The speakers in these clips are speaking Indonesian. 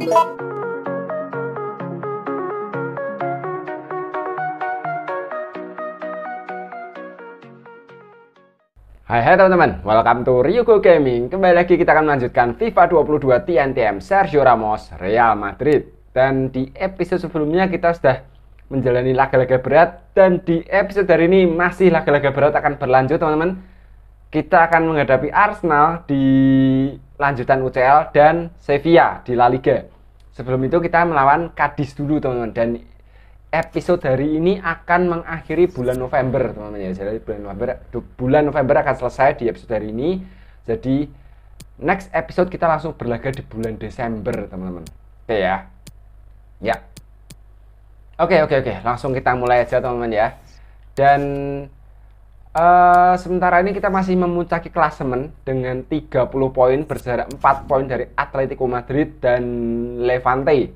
Hai teman-teman, welcome to Ryugo Gaming. Kembali lagi kita akan melanjutkan FIFA 22 TNTM Sergio Ramos Real Madrid. Dan di episode sebelumnya kita sudah menjalani laga-laga berat, dan di episode hari ini masih laga-laga berat akan berlanjut teman-teman. Kita akan menghadapi Arsenal di lanjutan UCL dan Sevilla di La Liga. Sebelum itu kita melawan Cadiz dulu teman-teman, dan episode hari ini akan mengakhiri bulan November teman-teman ya. Jadi bulan November akan selesai di episode hari ini. Jadi next episode kita langsung berlaga di bulan Desember teman-teman. Oke ya. Ya. Oke. Langsung kita mulai aja teman-teman ya. Dan sementara ini kita masih memuncaki klasemen dengan 30 poin, berjarak 4 poin dari Atletico Madrid dan Levante.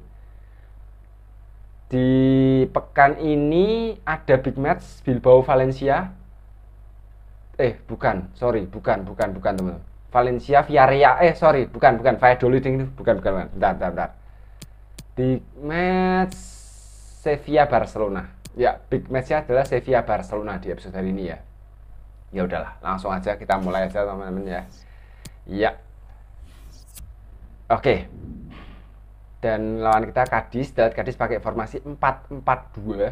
Di pekan ini ada big match Bilbao Valencia. Bukan teman-teman. Valencia Villarreal. Bukan Valladolid itu. Bukan. Bentar. Big match Sevilla Barcelona. Ya, big match-nya adalah Sevilla Barcelona di episode hari ini ya. Ya udahlah, langsung aja kita mulai aja teman-teman ya. Ya. Oke. Dan lawan kita Cadiz, dan Cadiz pakai formasi 4-4-2.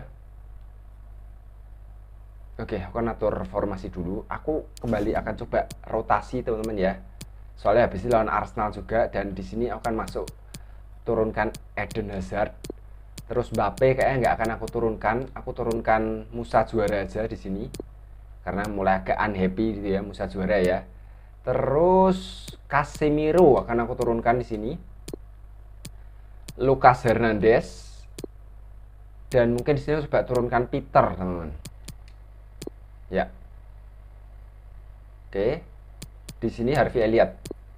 Oke, aku akan atur formasi dulu. Aku kembali akan coba rotasi teman-teman ya. Soalnya habis ini lawan Arsenal juga, dan di sini aku akan masuk turunkan Eden Hazard. Terus Mbappe kayaknya nggak akan aku turunkan. Aku turunkan Musa Juara aja di sini. Karena mulai agak unhappy gitu ya Musa Juara ya. Terus Casemiro akan aku turunkan di sini. Lucas Hernandez, dan mungkin di sini coba turunkan Peter teman-teman ya. Oke, di sini Harvey Elliott.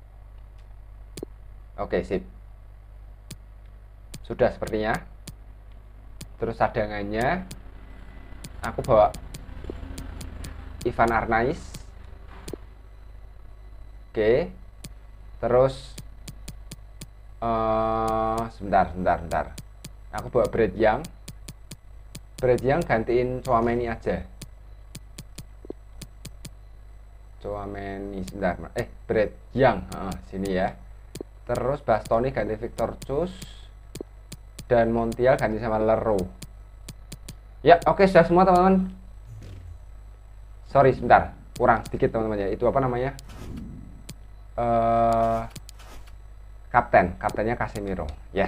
Oke, sip, sudah sepertinya. Terus cadangannya aku bawa Ivan Arnaiz. Oke, terus sebentar. Aku bawa Brad Young gantiin Tchouaméni aja. Sebentar. Brad Young, sini ya. Terus Bastoni ganti Victor Cus, dan Montiel ganti sama Leroux. Ya, oke, sudah semua teman-teman. Sorry, sebentar, kurang sedikit teman-teman ya. Itu apa namanya? Kaptennya Casemiro. Yes.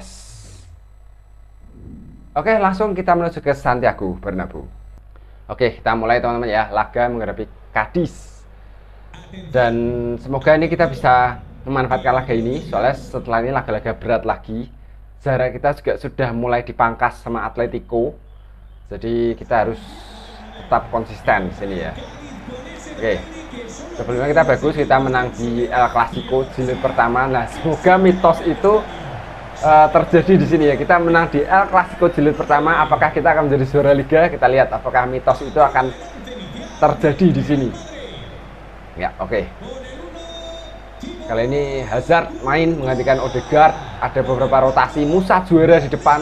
Oke, langsung kita menuju ke Santiago Bernabeu. Oke, kita mulai teman-teman ya. Laga menghadapi Cadiz. Dan semoga ini kita bisa memanfaatkan laga ini. Soalnya setelah ini laga-laga berat lagi. Jarak kita juga sudah mulai dipangkas sama Atletico. Jadi kita harus tetap konsisten di sini ya. Oke. Sebelumnya kita bagus, kita menang di El Clasico jilid pertama. Nah, semoga mitos itu terjadi di sini ya. Kita menang di El Clasico jilid pertama. Apakah kita akan menjadi juara liga? Kita lihat apakah mitos itu akan terjadi di sini. Ya, oke. Kali ini Hazard main menggantikan Odegaard. Ada beberapa rotasi. Musa Juara di depan.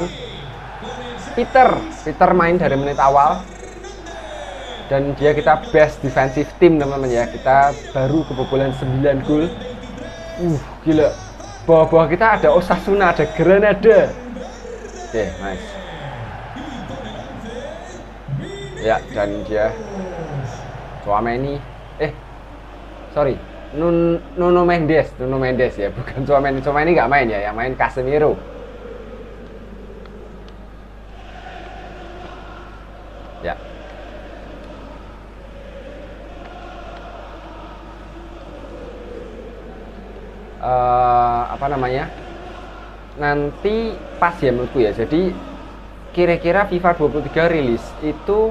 Peter main dari menit awal. Dan kita best defensive team teman-teman ya. Kita baru kebobolan 9 gol. Gila. Bawah-bawah kita ada Osasuna, ada Granada. Oke, nice. Ya, dan dia Tchouaméni. Nuno Mendes ya, bukan Tchouaméni. Tchouaméni nggak main ya, yang main Casemiro. Ya. Nanti pas ya menurutku ya. Jadi kira-kira FIFA 23 rilis itu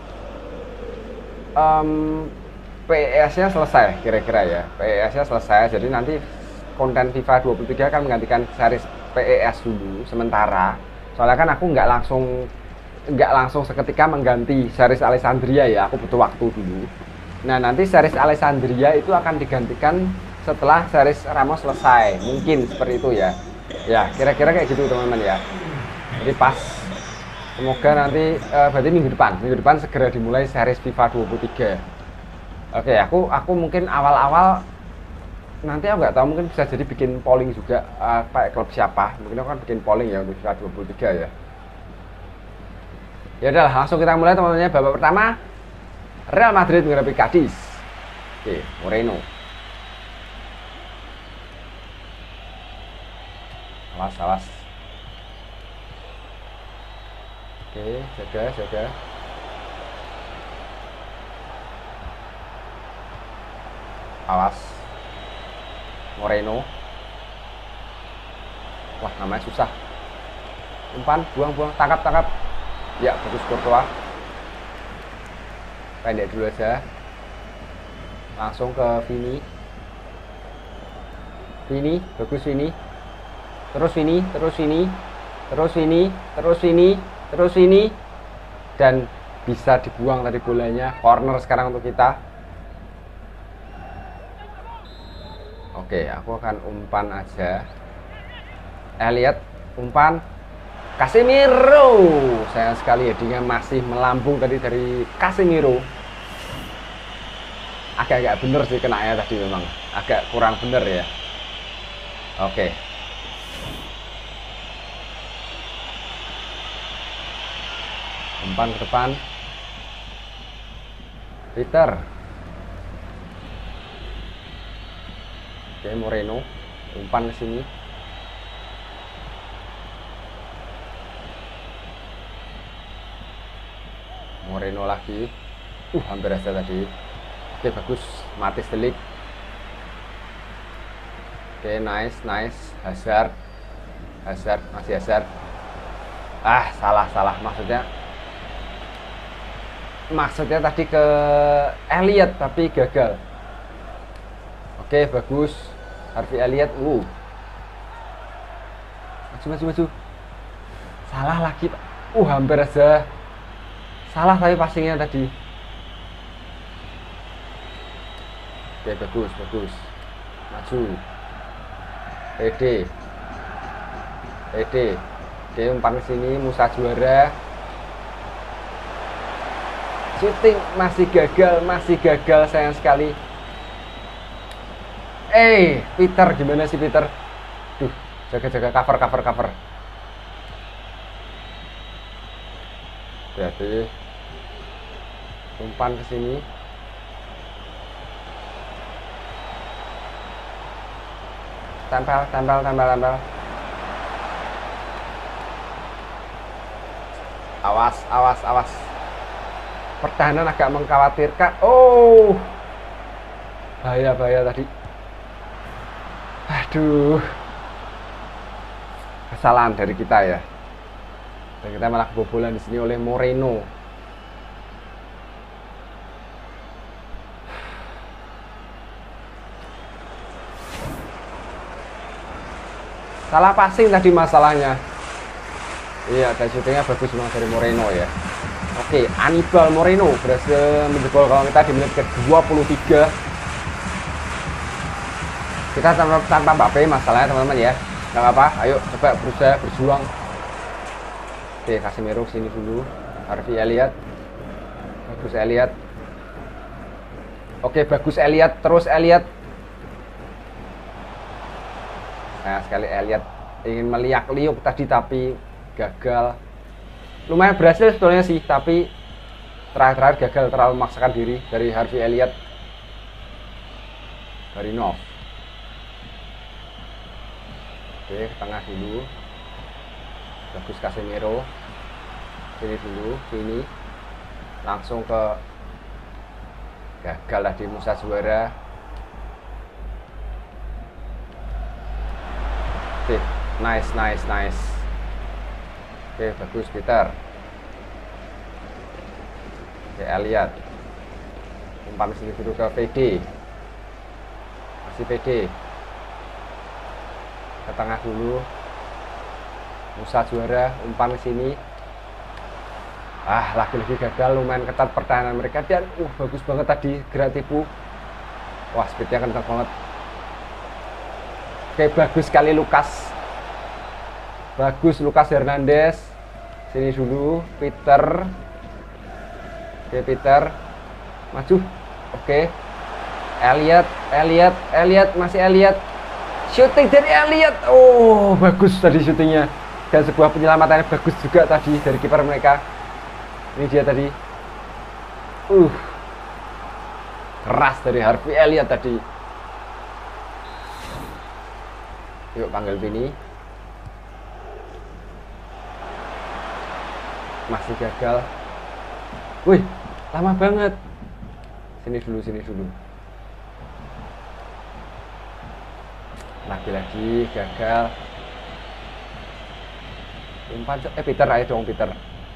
PES-nya selesai kira-kira ya. PES-nya selesai. Jadi nanti konten FIFA 23 akan menggantikan series PES dulu sementara. Soalnya kan aku nggak langsung seketika mengganti series Alessandria ya. Aku butuh waktu dulu. Nah, nanti series Alessandria itu akan digantikan setelah series Ramos selesai, mungkin seperti itu ya. Ya, kira-kira kayak gitu teman-teman ya. Jadi pas, semoga nanti berarti minggu depan segera dimulai series FIFA 23. Oke, aku mungkin awal-awal nanti aku nggak tahu, mungkin bisa jadi bikin polling juga, kayak klub siapa. Mungkin aku kan bikin polling ya untuk FIFA 23 ya. Ya udah, langsung kita mulai teman-teman. Babak pertama, Real Madrid menghadapi Cadiz. Oke, Moreno. Awas. Oke, jaga. Awas. Moreno. Wah, namanya susah. Umpan, buang, tangkap. Ya, bagus Courtois. Pendek dulu aja. Langsung ke Vini. Bagus Vini. Terus Vini, dan bisa dibuang tadi bolanya. Corner sekarang untuk kita. Oke, aku akan umpan aja. Elliot umpan. Casemiro, sayang sekali headingnya masih melambung tadi dari Casemiro. Agak bener sih kenanya tadi, memang agak kurang bener ya. Oke. Umpan ke depan. Peter. Oke, Moreno. Umpan ke sini. Moreno lagi. Hampir aja tadi. Oke, bagus. Matis De Ligt. Oke, nice. Hazard. Masih Hazard. Salah. Maksudnya tadi ke Elliot tapi gagal. Oke, bagus. Harvey Elliott. Maju. Salah lagi, Pak. Hampir aja. Salah tapi passingnya tadi. Oke, bagus. Maju. PD. Oke, umpan ke sini. Musa Juara. Shooting masih gagal, sayang sekali. Peter, gimana sih Peter? Jaga cover. Berarti umpan ke sini. Tempel. Awas. Pertahanan agak mengkhawatirkan. Bahaya tadi. Aduh. Kesalahan dari kita ya. Dan kita malah kebobolan di sini oleh Moreno. Salah passing tadi masalahnya. Iya, dan syutingnya bagus banget dari Moreno ya. Oke, Anibal Moreno berhasil menjebol gawang kita di menit ke-23. Kita tanpa Mbappe masalahnya teman-teman ya. Nggak apa-apa, ayo coba berusaha berjuang. Oke, Casemiro sini dulu. Harvey Elliott. Bagus Elliott. Oke, bagus Elliott. Terus Elliott. Nah, sekali Elliott ingin meliak-liuk tadi tapi gagal. Lumayan berhasil sebetulnya sih, tapi terakhir gagal, terlalu memaksakan diri dari Harvey Elliott. Barinov. Oke, ke tengah dulu. Bagus Casemiro. Sini dulu, sini. Langsung ke gagal lah di Musa Juara. Oke, nice. Oke, bagus Peter. Oke, Elliott. Umpan sini dulu ke PD. Masih PD. Ke tengah dulu. Musa Juara, umpan ke sini. Lagi-lagi gagal, lumayan ketat pertahanan mereka dan bagus banget tadi gerak tipu. Wah, speednya kencang banget. Oke, bagus sekali Lukas. Bagus Lucas Hernandez. Sini dulu Peter. Oke Peter. Maju. Oke. Elliot masih Elliot. Shooting dari Elliot. Oh, bagus tadi syutingnya. Dan sebuah penyelamatannya bagus juga tadi dari kiper mereka. Ini dia tadi. Keras dari Harvey Elliott tadi. Yuk panggil Vini. Masih gagal. Wih, lama banget. Sini dulu. Lagi-lagi gagal. Umpan Peter, ayo dong Peter.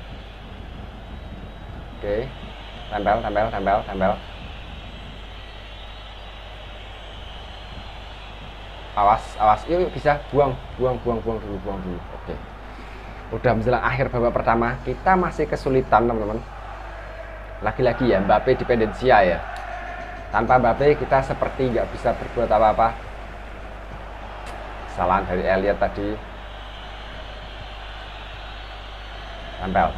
Oke. Tempel. Awas. Yuk bisa buang dulu. Oke. Udah menjelang akhir babak pertama, kita masih kesulitan teman-teman. Lagi-lagi ya Mbappe dependensia ya. Tanpa Mbappe kita seperti nggak bisa berbuat apa-apa. Kesalahan dari Elliot tadi. Tempel.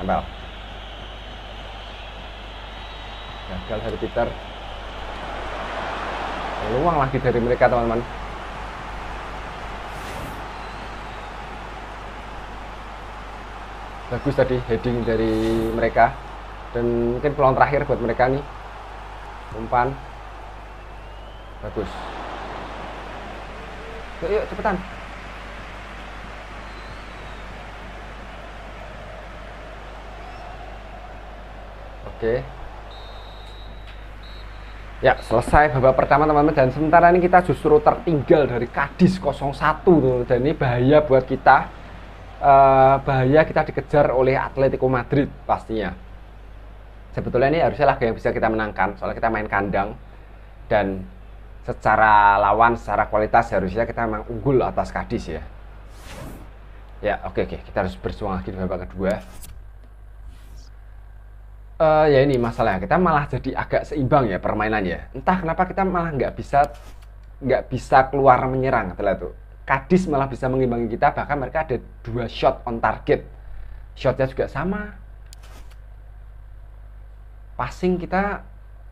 Gagal dari Peter. Peluang lagi dari mereka teman-teman. Bagus tadi heading dari mereka. Dan mungkin peluang terakhir buat mereka nih. Umpan. Bagus. Yuk cepetan. Oke. Ya, selesai babak pertama teman-teman, dan sementara ini kita justru tertinggal dari Cadiz 0-1 tuh. Dan ini bahaya buat kita. Bahaya kita dikejar oleh Atletico Madrid pastinya. Sebetulnya ini harusnya laga yang bisa kita menangkan, soalnya kita main kandang dan secara lawan, secara kualitas harusnya kita memang unggul atas Cadiz ya. Ya oke, kita harus berjuang lagi di babak kedua. Ya ini masalahnya, kita malah jadi agak seimbang ya permainannya. Entah kenapa kita malah nggak bisa keluar menyerang setelah itu. Cadiz malah bisa mengimbangi kita, bahkan mereka ada 2 shot on target. Shotnya juga sama. Passing kita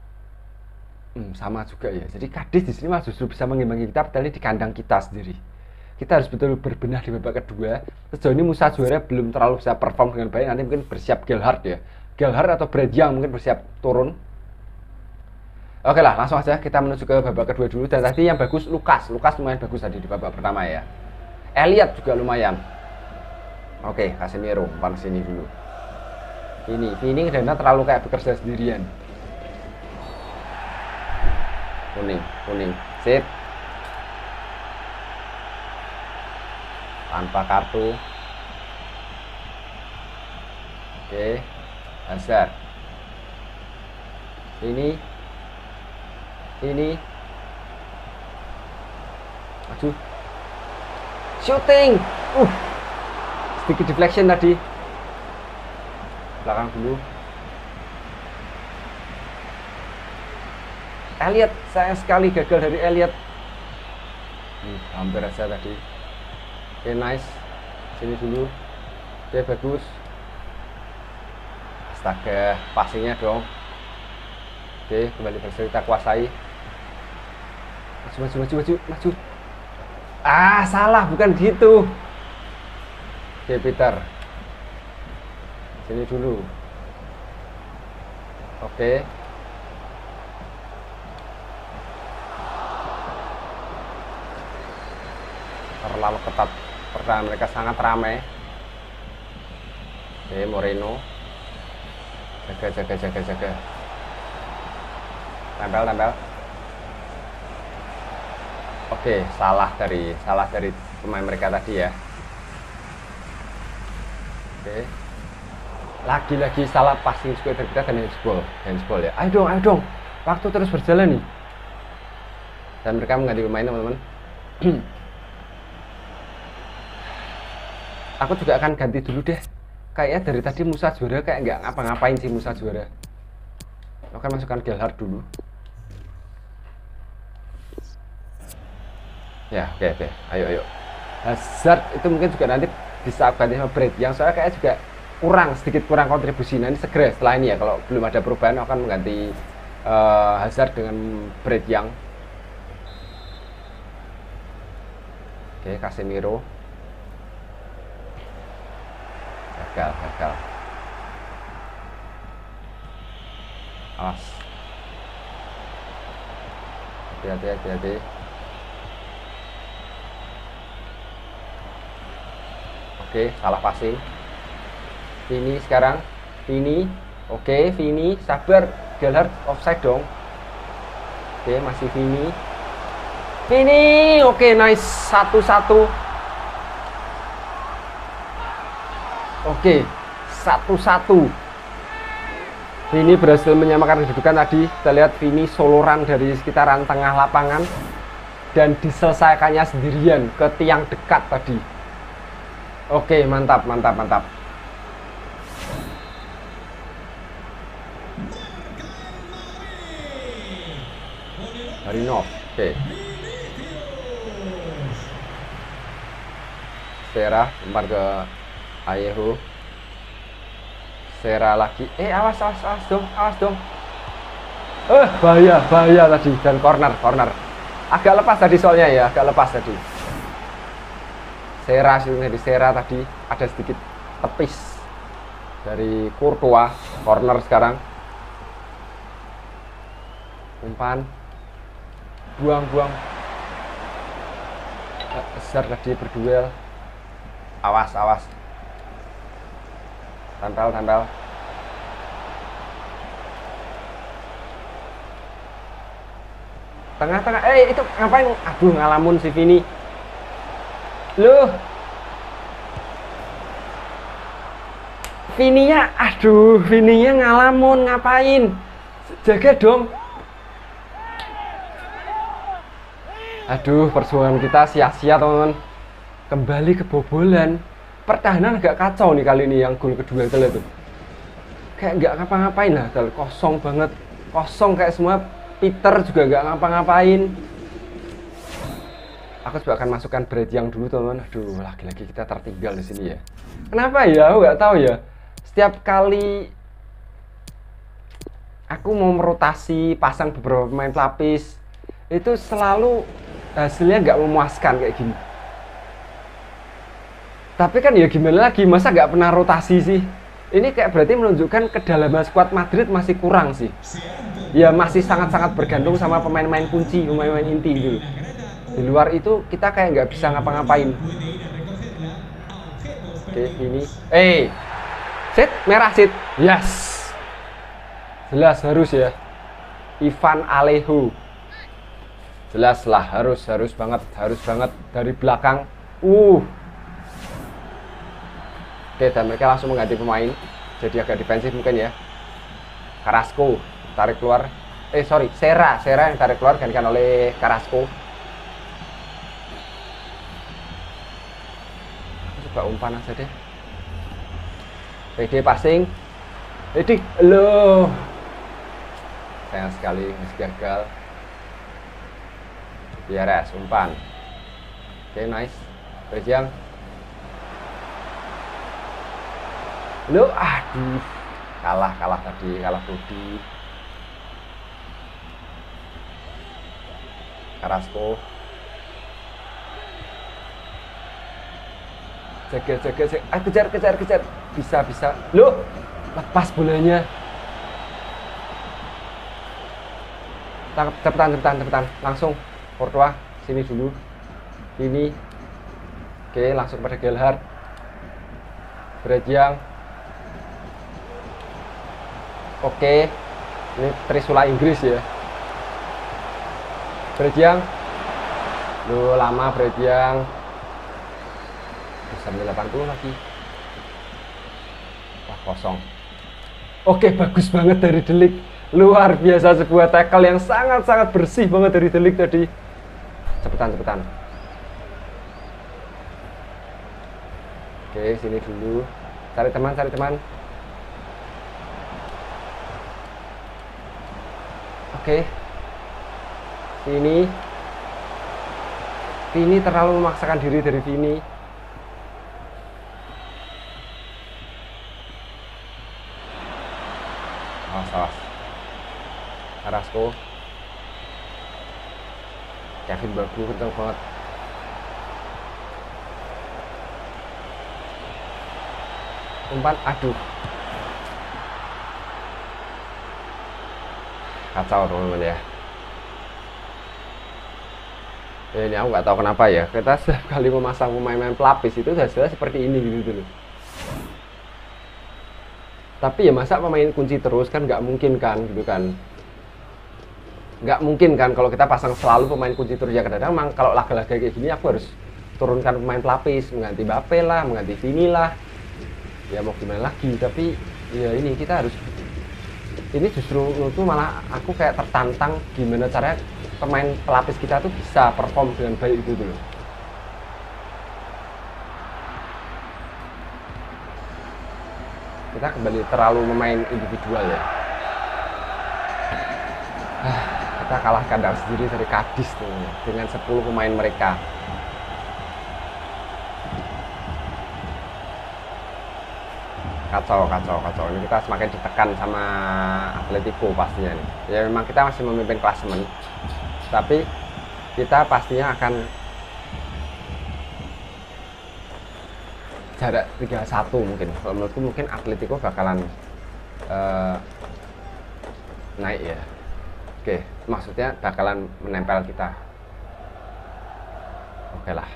sama juga ya. Jadi Cadiz di sini malah justru bisa mengimbangi kita, padahal di kandang kita sendiri. Kita harus betul berbenah di babak kedua. Sejauh ini Musa Juara belum terlalu bisa perform dengan baik. Nanti mungkin bersiap Gelhardt ya. Gelhardt atau Brad Young mungkin bersiap turun. Oke lah, langsung aja kita menuju ke babak kedua dulu. Dan tadi yang bagus Lucas lumayan bagus tadi di babak pertama ya. Elliot juga lumayan. Oke, Casemiro umpan sini dulu. Ini Dana terlalu kayak bekerja sendirian. Kuning. Sip. Tanpa kartu. Oke. Hazard. Ini maju, shooting, sedikit deflection tadi, belakang dulu. Elliot, sayang sekali gagal dari Elliot. Hampir aja tadi. Oke, nice. Sini dulu. Oke, bagus. Astaga, passingnya dong. Oke, kembali berhasil kita kuasai. Maju. Salah, bukan gitu. Oke, Peter. Sini dulu. Oke. Terlalu ketat. Pertahanan mereka sangat ramai. Oke, Moreno. Jaga. Tempel. Oke, salah dari pemain mereka tadi ya. Oke. Lagi-lagi salah passing square dari kita dan handsball ya. Ayo dong. Waktu terus berjalan nih. Dan mereka mengganti pemain teman-teman. Aku juga akan ganti dulu deh. Kayaknya dari tadi Musa Juara kayak nggak ngapa-ngapain sih Musa Juara. Oke, masukkan Gelhardt dulu. Ya, oke. Ayo. Hazard itu mungkin juga nanti bisa ganti sama Brad yang soalnya kayak juga sedikit kurang kontribusi. Nah ini segera setelah ini ya, kalau belum ada perubahan akan mengganti Hazard dengan Brad yang. Oke, Casemiro gagal. Awas, hati-hati. Oke, salah passing. Vini sekarang. Oke, Vini sabar. Gelhardt offside dong. Oke, masih Vini. Oke, nice. 1-1. Oke, 1-1. Vini berhasil menyamakan kedudukan tadi. Kita lihat Vini solo run dari sekitaran tengah lapangan dan diselesaikannya sendirian ke tiang dekat tadi. Oke, mantap. Harinov, oke. Sera lempar ke Ayeho. Sera lagi. Awas dong. Bahaya tadi dan corner. Agak lepas tadi soalnya ya, Sera tadi ada sedikit tepis dari Courtois. Corner sekarang. Umpan. Buang. Besar tadi berduel. Awas. Tempel. Tengah. Itu ngapain? Aduh, ngalamun si Vini. Loh. Vininya ngalamun, ngapain? Jaga dong. Aduh, perjuangan kita sia-sia teman-teman. Kembali kebobolan. Pertahanan agak kacau nih kali ini yang gol kedua kita lihat tuh. Kayak nggak ngapa-ngapain lah, kosong banget. Kosong kayak semua. Peter juga nggak ngapa-ngapain. Aku juga akan masukkan Brad yang dulu teman-teman. Aduh, lagi-lagi kita tertinggal di sini ya. Kenapa ya? Aku nggak tahu ya. Setiap kali aku mau merotasi, pasang beberapa pemain pelapis, itu selalu hasilnya nggak memuaskan kayak gini. Tapi kan ya gimana lagi, masa nggak pernah rotasi sih? Ini kayak berarti menunjukkan kedalaman skuad Madrid masih kurang sih. Ya masih sangat-sangat bergantung sama pemain-pemain kunci, pemain-pemain inti gitu. Di luar itu kita kayak nggak bisa ngapa-ngapain. Oke, ini. Sit, merah sit. Yes. Jelas harus ya. Ivan Alejo. Jelas lah, harus banget dari belakang. Oke, dan mereka langsung mengganti pemain. Jadi agak defensif mungkin ya. Carrasco tarik keluar. Sera yang tarik keluar gantikan oleh Carrasco. Coba umpan aja deh. PD passing. Loh. Sayang sekali masih gagal. Biares umpan. Oke, nice. Bejang. Loh, aduh. Kalah tadi, kalah body. Carrasco. Jaga. Kejar. Bisa. Loh, lepas bolanya. Cepetan. Langsung. Courtois, sini dulu. Ini. Oke, langsung pada Gelhardt. Brejang. Oke. Ini Trisula Inggris ya. Brejang. Loh, lama Brejang. Bisa 80 lagi. Wah, kosong. Oke, bagus banget dari De Ligt. Luar biasa, sebuah tackle yang sangat-sangat bersih banget dari De Ligt tadi. Cepetan. Oke, sini dulu. Cari teman. Oke. Vini terlalu memaksakan diri dari Vini. Marco. Kevin Babu kenceng banget. Umpan, aduh. Kacau teman-teman ya. Ini aku nggak tahu kenapa ya. Kita setiap kali memasang pemain-pemain pelapis itu hasilnya seperti ini gitu loh. Tapi ya masa pemain kunci terus kan nggak mungkin kan gitu kan. Nggak mungkin kan kalau kita pasang selalu pemain kunci terus ya. Kadang-kadang memang kalau laga-laga kayak gini aku harus turunkan pemain pelapis, mengganti Mbappe lah, mengganti Vini lah. Ya mau gimana lagi, tapi ya ini kita harus, ini justru menurutku malah aku kayak tertantang gimana caranya pemain pelapis kita tuh bisa perform dengan baik gitu loh. Kita kembali terlalu memain individual ya. Kita kalah kandang sendiri dari Cadiz tuh dengan 10 pemain mereka. Kacau. Ini kita semakin ditekan sama Atletico pastinya nih. Ya memang kita masih memimpin klasemen, tapi kita pastinya akan jarak 3-1 mungkin. Kalau menurutku mungkin Atletico bakalan naik ya. Oke, maksudnya bakalan menempel kita. Oke lah.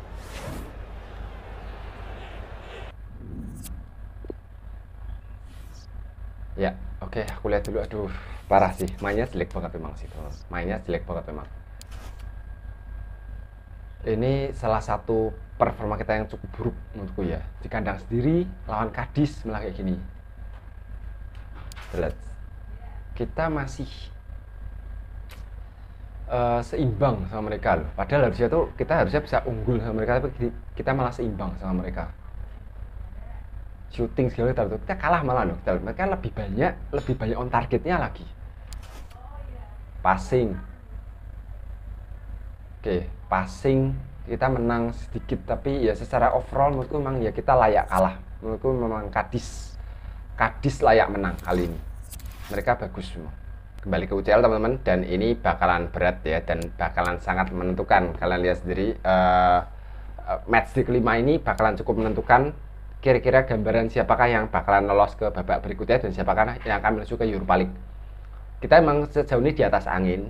Ya, oke, aku lihat dulu. Aduh, parah sih. Mainnya jelek banget memang sih, teman. Mainnya jelek banget memang. Ini salah satu performa kita yang cukup buruk menurutku ya. Di kandang sendiri lawan Cadiz malah kayak gini. Lihat. Kita masih seimbang sama mereka loh. Padahal harusnya tuh kita harusnya bisa unggul sama mereka, tapi kita malah seimbang sama mereka. Shooting segala kita kalah malah loh. Mereka lebih banyak on targetnya lagi. Passing, oke, passing kita menang sedikit, tapi ya secara overall menurutku memang ya kita layak kalah. Menurutku memang Cadiz layak menang kali ini. Mereka bagus semua. Kembali ke UCL teman-teman, dan ini bakalan berat ya, dan bakalan sangat menentukan. Kalian lihat sendiri, match di kelima ini bakalan cukup menentukan kira-kira gambaran siapakah yang bakalan lolos ke babak berikutnya dan siapakah yang akan menuju ke Europa League. Kita emang sejauh ini di atas angin.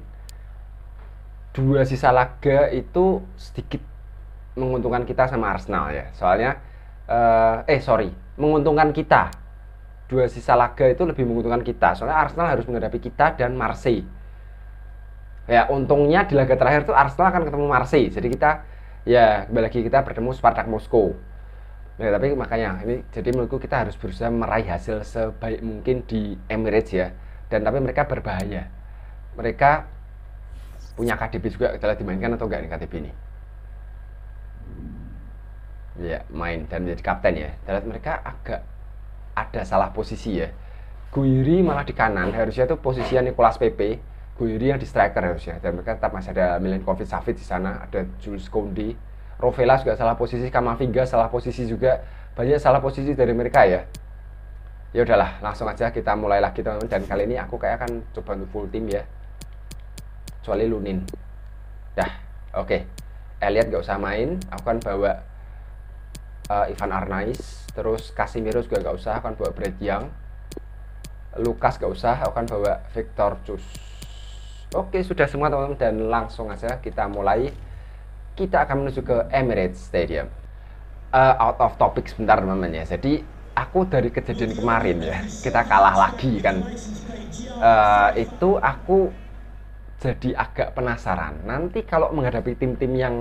2 sisa laga itu sedikit menguntungkan kita sama Arsenal ya. Soalnya menguntungkan kita. 2 sisa laga itu lebih menguntungkan kita. Soalnya Arsenal harus menghadapi kita dan Marseille. Ya, untungnya di laga terakhir tuh Arsenal akan ketemu Marseille. Jadi kita ya kembali lagi kita bertemu Spartak Moskow. Ya, tapi makanya ini jadi menurutku kita harus berusaha meraih hasil sebaik mungkin di Emirates ya. Dan tapi mereka berbahaya. Mereka punya KDB juga, kita lihat dimainkan atau enggak nih KDB ini. Ya, main dan menjadi kapten ya. Kita lihat mereka agak ada salah posisi ya. Guiri malah di kanan, harusnya itu posisinya Nicolas Pepe. Guiri yang di striker harusnya. Dan mereka tetap masih ada Milinkovic Savic di sana, ada Jules Koundé. Rovella juga salah posisi, Kamavinga salah posisi juga, banyak salah posisi dari mereka ya. Ya udahlah, langsung aja kita mulai lagi teman-teman. Dan kali ini aku kayak akan coba untuk full tim ya, kecuali Lunin. Dah, oke. Elliot gak usah main, aku akan bawa Ivan Arnaiz, terus Casemiro juga gak usah, aku akan bawa Brad Young. Lukas gak usah, aku akan bawa Victor Cus. Oke, sudah semua teman-teman, dan langsung aja kita mulai. Kita akan menuju ke Emirates Stadium. Out of topic sebentar teman-teman ya. Jadi aku dari kejadian kemarin ya, kita kalah lagi kan. Itu aku jadi agak penasaran. Nanti kalau menghadapi tim-tim yang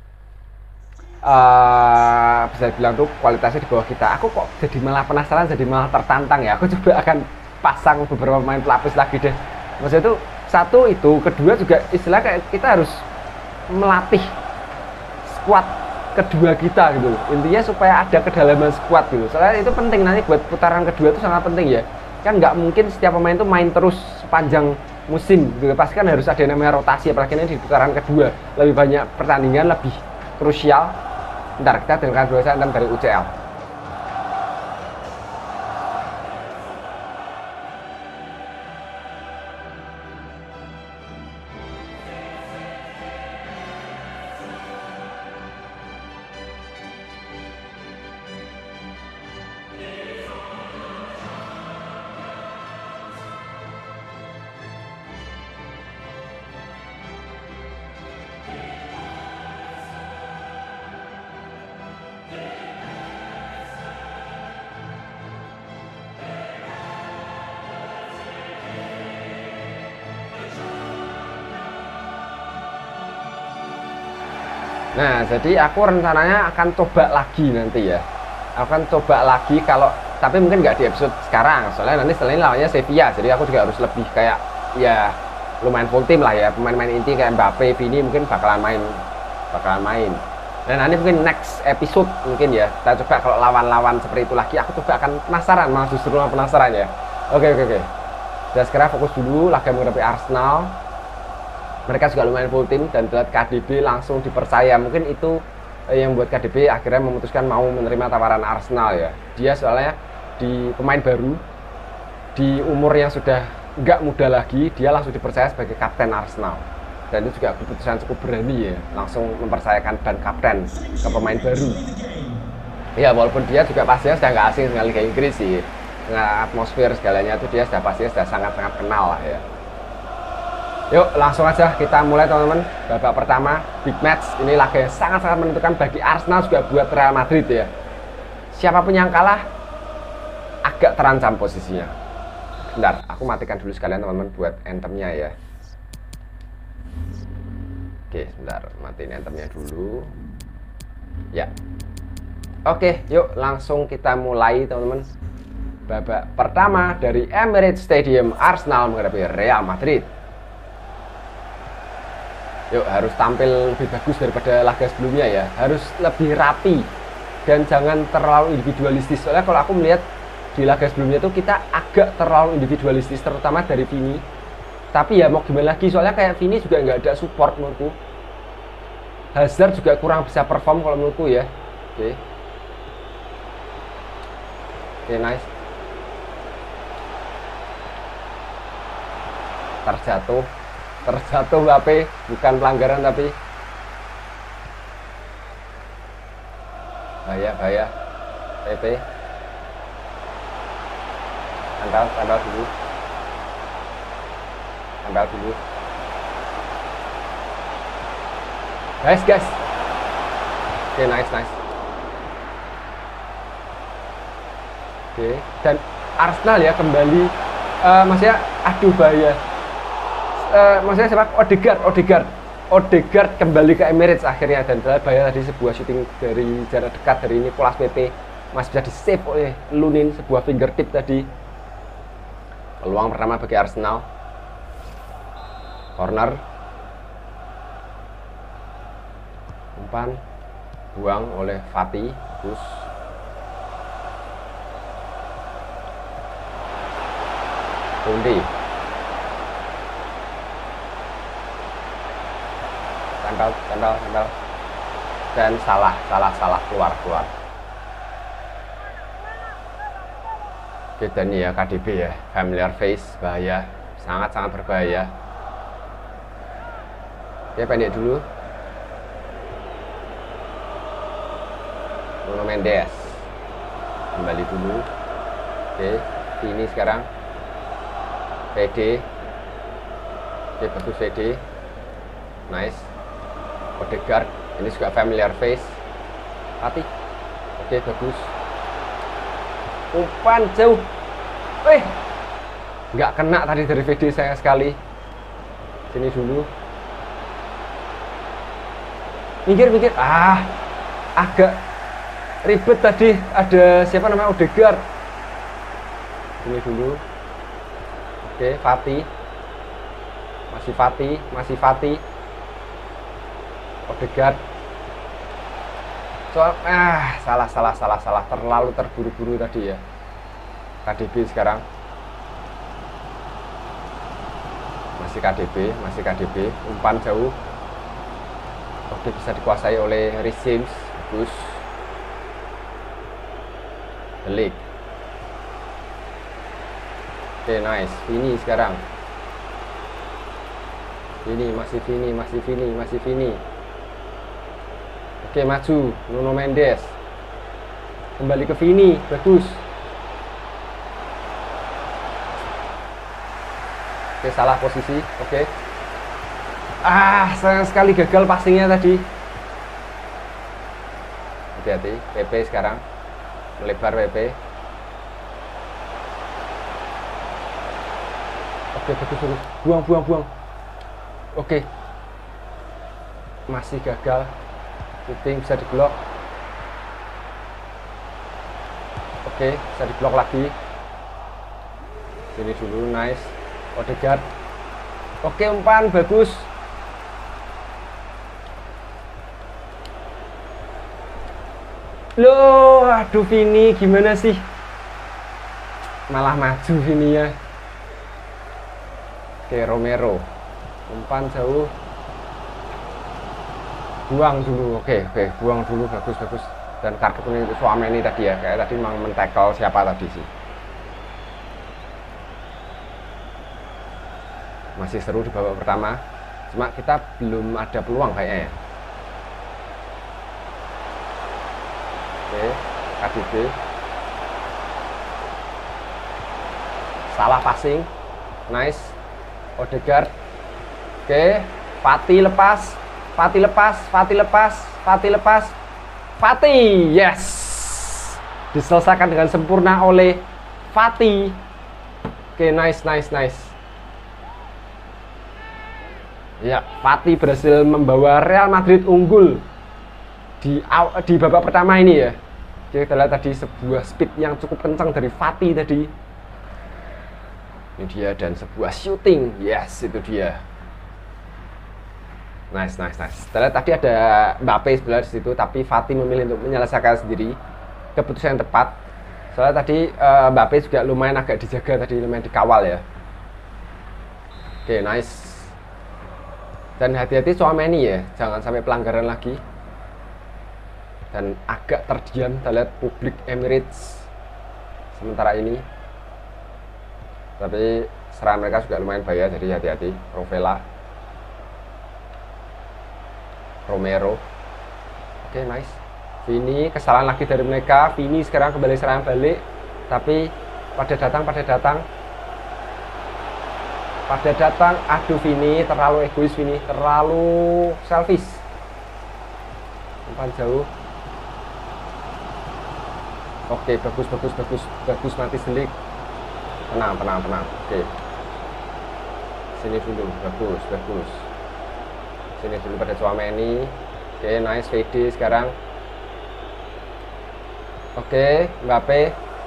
bisa dibilang tuh kualitasnya di bawah kita, aku kok jadi malah penasaran, jadi malah tertantang ya. Aku coba akan pasang beberapa pemain pelapis lagi deh. Maksudnya itu satu itu, kedua juga istilah kayak kita harus melatih squad kedua kita gitu. Intinya supaya ada kedalaman squad gitu. Soalnya itu penting nanti buat putaran kedua itu sangat penting ya. Kan nggak mungkin setiap pemain tuh main terus sepanjang musim gitu. Pasti kan harus ada yang namanya rotasi, apalagi ini di putaran kedua. Lebih banyak pertandingan, lebih krusial. Ntar kita dengarkan dulu saya dari UCL. Nah, jadi aku rencananya akan coba lagi nanti ya. Aku akan coba lagi kalau, tapi mungkin nggak di episode sekarang. Soalnya nanti setelah ini lawannya Sevilla, jadi aku juga harus lebih kayak ya lumayan full tim lah ya. Pemain-pemain inti kayak Mbappe, Vini mungkin bakalan main. Dan nanti mungkin next episode mungkin ya kita coba kalau lawan-lawan seperti itu lagi. Aku coba akan penasaran, malah justru penasaran ya. Oke. Dan sekarang fokus dulu laga menghadapi Arsenal. Mereka juga lumayan full tim dan buat KDB langsung dipercaya. Mungkin itu yang membuat KDB akhirnya memutuskan mau menerima tawaran Arsenal ya. Dia soalnya di pemain baru di umur yang sudah nggak muda lagi, dia langsung dipercaya sebagai kapten Arsenal. Dan itu juga keputusan cukup berani ya, langsung mempercayakan ban kapten ke pemain baru. Ya walaupun dia juga pastinya sudah nggak asing dengan Liga Inggris sih, dengan atmosfer segalanya itu dia sudah sangat-sangat kenal lah ya. Yuk langsung aja kita mulai teman-teman. Babak pertama big match, ini laga yang sangat-sangat menentukan bagi Arsenal juga buat Real Madrid ya. Siapapun yang kalah agak terancam posisinya. Bentar, aku matikan dulu sekalian teman-teman buat anthemnya ya. Oke, sebentar, matiin anthemnya dulu. Ya. Oke, yuk langsung kita mulai teman-teman. Babak pertama dari Emirates Stadium, Arsenal menghadapi Real Madrid. Yuk, harus tampil lebih bagus daripada laga sebelumnya ya. Harus lebih rapi dan jangan terlalu individualistis. Soalnya kalau aku melihat di laga sebelumnya tuh kita agak terlalu individualistis, terutama dari Vini. Tapi ya mau gimana lagi, soalnya kayak Vini juga nggak ada support menurutku. Hazard juga kurang bisa perform kalau menurutku ya. Oke, nice. Terjatuh Mbappe, bukan pelanggaran tapi bahaya PP tembak dulu guys. Oke, nice. Oke, dan Arsenal ya kembali maksudnya aduh bahaya. Maksudnya siapa? Odegaard kembali ke Emirates akhirnya, dan bahaya tadi sebuah shooting dari jarak dekat dari Nicolas Pepe masih bisa di save oleh Lunin, sebuah fingertip tadi. Peluang pertama bagi Arsenal. Corner. Umpan buang oleh Fati. Terus Koundé. Tendal dan salah keluar. Oke, dan ya KDB ya, familiar face, bahaya, sangat berbahaya. Oke, pendek dulu. Nuno Mendes kembali dulu. Oke, ini sekarang PD. Oke, bagus PD, nice. Odegaard, ini juga familiar face. Hati. Oke, bagus. Umpan jauh. Nggak kena tadi dari VD, sayang sekali. Sini dulu. Minggir. Agak ribet tadi. Ada siapa namanya, Odegaard. Sini dulu. Oke, Fati. Masih Fati. Odegaard. Salah. Terlalu terburu-buru tadi ya. KDB sekarang. Masih KDB. Umpan jauh. Oke, bisa dikuasai oleh Reece James. Bagus. De Ligt. Oke, nice. Vini sekarang. Masih Vini. Oke, maju. Nuno Mendes. Kembali ke Vini. Bagus. Oke, salah posisi. Oke. Sayang sekali gagal passingnya tadi. Hati-hati, PP sekarang melebar PP. Oke, bagus. Buang. Oke. Masih gagal. Shooting bisa diblok. Oke, bisa diblok lagi. Sini dulu, nice. Odegaard. Oke, umpan bagus. Loh, aduh Vini gimana sih? Malah maju Vini ya. Oke, Romero. Umpan jauh. Buang dulu. Oke, buang dulu, bagus. Dan kartu kuning itu Tchouaméni tadi ya. Kayak tadi memang men-tackle siapa tadi sih. Masih seru di babak pertama. Cuma kita belum ada peluang kayaknya ya. Oke, KDB. Salah passing. Nice. Odegaard. Oke, Fati lepas. Fati, yes. Diselesaikan dengan sempurna oleh Fati. Oke, nice. Ya, Fati berhasil membawa Real Madrid unggul di babak pertama ini ya. Jadi kita lihat tadi sebuah speed yang cukup kencang dari Fati tadi. Ini dia, dan sebuah shooting. Yes, itu dia. Nice. Kita lihat tadi ada Mbappe sebelah di situ, tapi Fati memilih untuk menyelesaikan sendiri. Keputusan yang tepat. Soalnya tadi Mbappe juga lumayan agak dijaga tadi, lumayan dikawal ya. Oke, nice. Dan hati-hati Tchouaméni ya, jangan sampai pelanggaran lagi. Dan agak terdiam, kita lihat publik Emirates sementara ini. Tapi serangan mereka juga lumayan bahaya, jadi hati-hati. Romero. Oke, nice. Vini, kesalahan lagi dari mereka. Vini sekarang kembali serangan balik, tapi pada datang. Aduh, Vini terlalu egois, Vini terlalu selfish. Umpan jauh. Oke, bagus mati selik. Tenang. Oke. Sini dulu, bagus. Sini dulu pada Tchouaméni. Oke, nice. VD sekarang. Oke, Mbappe.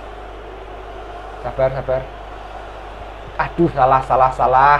Sabar. Aduh, salah.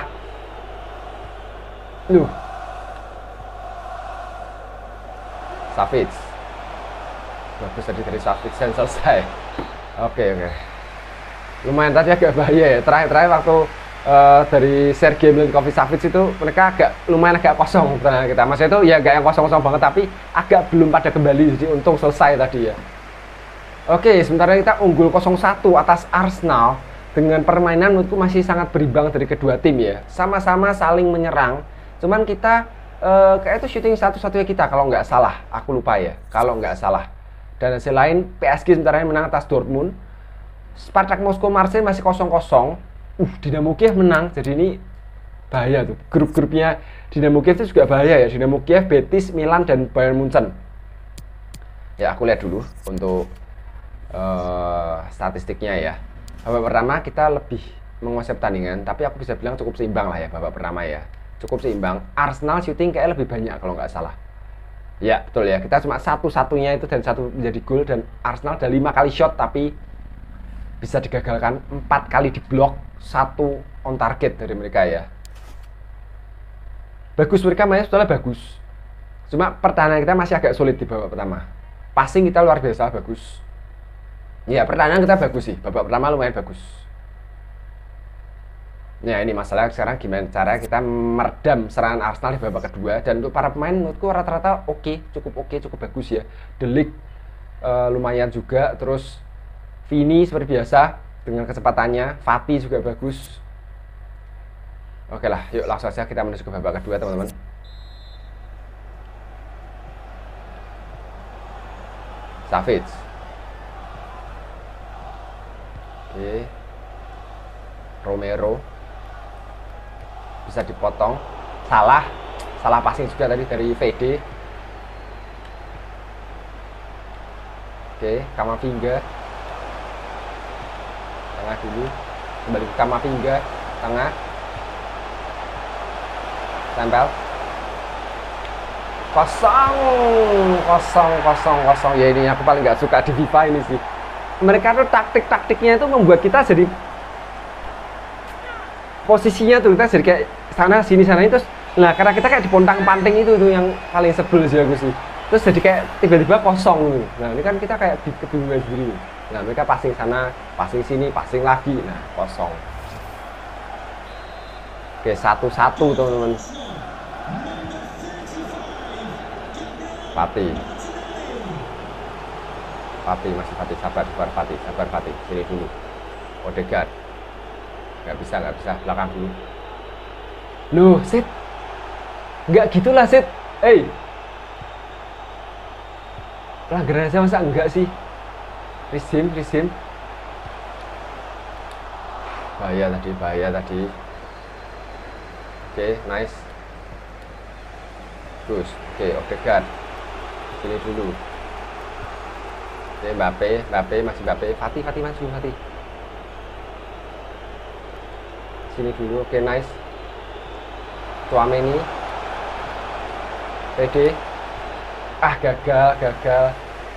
Savic. Bagus tadi dari Savic, dan selesai. Oke. Lumayan tadi agak bahaya ya. Terakhir waktu dari Sergei Milinkovic-Savic itu mereka lumayan agak kosong pertandingan kita. Maksudnya itu ya gak yang kosong banget, tapi agak belum pada kembali. Jadi untung selesai tadi ya. Oke, sementara kita unggul 0-1 atas Arsenal. Dengan permainan menurutku masih sangat berimbang dari kedua tim ya. Sama-sama saling menyerang. Cuman kita kayak itu shooting satu-satunya kita kalau nggak salah. Aku lupa ya, kalau nggak salah. Dan hasil lain PSG sementara menang atas Dortmund. Spartak Moskow Marseille masih 0-0. Dinamo Kiev menang. Jadi ini bahaya tuh. Grup-grupnya Dinamo Kiev itu juga bahaya ya. Dinamo Kiev, Betis, Milan, dan Bayern Munchen. Ya, aku lihat dulu untuk statistiknya ya. Babak pertama kita lebih menguasai pertandingan, tapi aku bisa bilang cukup seimbang lah ya babak pertama ya. Cukup seimbang. Arsenal shooting kayak lebih banyak kalau nggak salah. Ya, betul ya. Kita cuma satu-satunya itu dan satu menjadi gol, dan Arsenal ada 5 kali shot tapi bisa digagalkan, 4 kali diblok, 1 on target dari mereka ya. Bagus, mereka mainnya sebetulnya bagus. Cuma pertahanan kita masih agak sulit di babak pertama. Passing kita luar biasa bagus. Ya, pertahanan kita bagus sih. Babak pertama lumayan bagus. Ya, ini masalah sekarang gimana cara kita meredam serangan Arsenal di babak kedua. Dan untuk para pemain menurutku rata-rata cukup bagus ya. De Ligt lumayan juga. Terus Vini seperti biasa dengan kecepatannya. Fati juga bagus. Oke lah, yuk langsung saja kita menuju ke babak kedua, teman-teman. Savic. Oke. Romero bisa dipotong. Salah passing juga tadi dari VD. Oke, Kamavinga. Tengah dulu. Kembali ke Kamavinga. Tengah. Tempel. Kosong. Ya ini aku paling nggak suka di FIFA ini sih. Mereka tuh taktiknya itu membuat kita jadi posisinya tuh kita jadi kayak sana sini terus. Nah karena kita kayak dipontang-panting itu tuh yang paling sebel sih aku sih. Terus jadi kayak tiba-tiba kosong gitu. Nah ini kan kita kayak kebingungan sendiri. Nah mereka passing sana, passing sini, passing lagi. Nah kosong. Oke 1-1 teman-teman. Fatih masih Fatih, sabar Fatih, sini dulu. Odegaard nggak bisa belakang dulu. Loh Sid, nggak gitulah Sid. Pelanggaran aja masa enggak sih? Resim. Bahaya tadi. Oke, nice. Terus, oke, Odegaard. Sini dulu. Oke, Mbappe, masih Mbappe. Fatih maju. Sini dulu, oke, nice. Tchouaméni. PD. Gagal.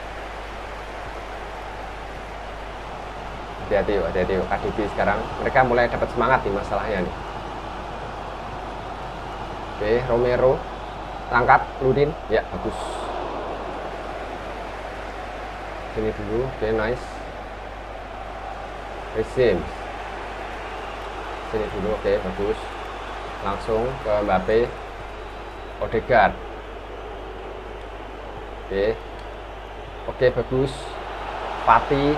Hati-hati yuk. KDB sekarang. Mereka mulai dapat semangat nih masalahnya nih. Oke, Romero. Angkat, Ludin. Ya, bagus. Sini dulu, oke, nice. Resim. Sini dulu, oke, bagus. Langsung ke Mbappe. Odegaard. Oke, bagus. Fatih.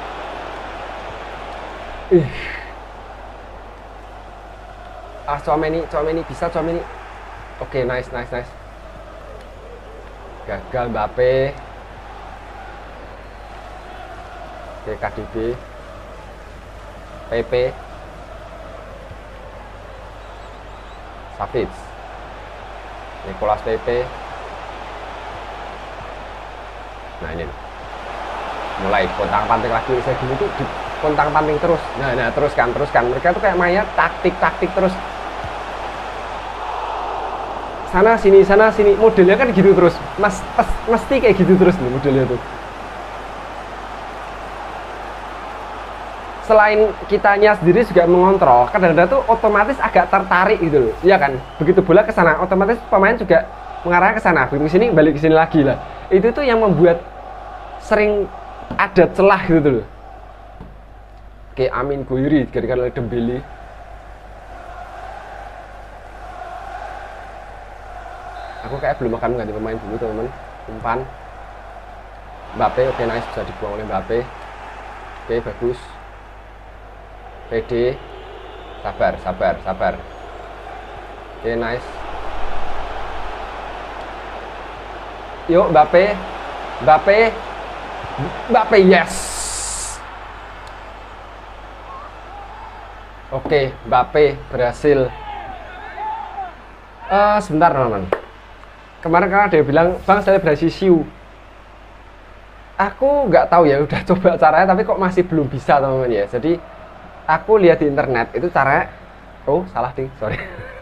Tchouaméni bisa. Oke, nice. Gagal Mbappe. Oke, KDB. PP. Savic. Nicolas Pepe. Nah ini mulai pontang-panting lagi saya gini tuh pontang-panting terus. Nah teruskan. Mereka tuh kayak mainnya taktik terus. Sana sini. Modelnya kan gitu terus. Mesti kayak gitu terus nih modelnya tuh. Selain kitanya sendiri juga mengontrol, kadang-kadang tuh otomatis agak tertarik gitu loh. Iya kan? Begitu bola ke sana, otomatis pemain juga mengarah ke sana. Begitu ke sini, balik ke sini lagi lah. Itu tuh yang membuat sering ada celah gitu loh. Oke, Amin Gouiri digantikan oleh Dembele. Aku kayak belum akan mengganti pemain dulu teman-teman. Umpan Mbappe, oke, nice, bisa dibuang oleh Mbappe. Oke, bagus. PD, sabar. Oke, nice. Yuk, Mbappe, yes. Oke, Mbappe berhasil. Sebentar teman-teman. Kemarin dia bilang, Bang, selebrasi siu. Aku nggak tahu ya, udah coba caranya, tapi kok masih belum bisa teman-teman ya. Jadi aku lihat di internet itu caranya. Oh, salah ding, sorry.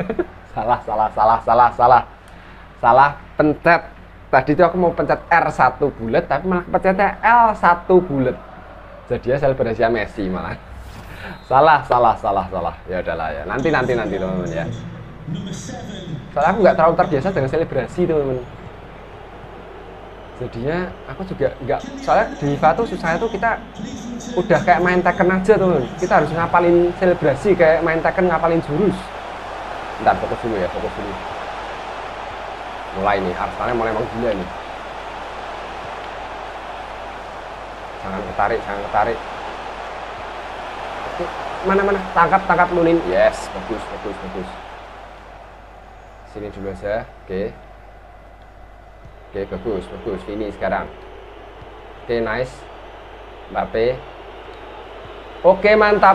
salah pencet. Tadi itu aku mau pencet R1 bulat, tapi malah pencetnya L1 bulat. Jadinya selebrasi Messi malah. Salah. Ya udahlah ya. Nanti teman-teman ya. Soalnya aku nggak terlalu terbiasa dengan selebrasi teman-teman. Jadinya aku juga nggak, soalnya di FIFA tuh susahnya tuh kita udah kayak main Tekken aja tuh, kita harus ngapalin selebrasi kayak main Tekken ngapalin jurus. Bentar, fokus dulu. Mulai nih, Arsenalnya mulai emang gila nih. Jangan ketarik. Oke, mana, tangkap Lunin. Yes, bagus. Sini dulu aja, oke. Oke, bagus. Ini sekarang. Oke, nice. Mbappe. Oke, mantap.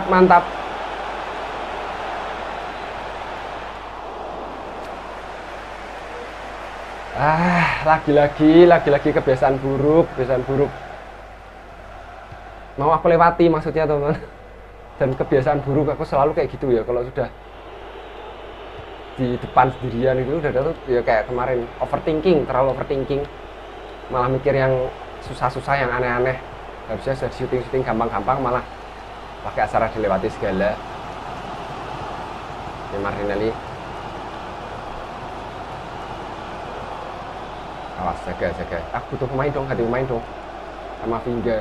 Lagi-lagi kebiasaan buruk. mau aku lewati maksudnya teman-teman. Dan kebiasaan buruk aku selalu kayak gitu ya, kalau sudah di depan sendirian itu udah tuh ya kayak kemarin terlalu overthinking, malah mikir yang susah-susah, yang aneh-aneh. Harusnya sudah syuting gampang-gampang, malah pakai acara dilewati segala. Ini Martinelli, awas, jaga. Aku butuh pemain dong, ganti pemain dong. Kamavinga.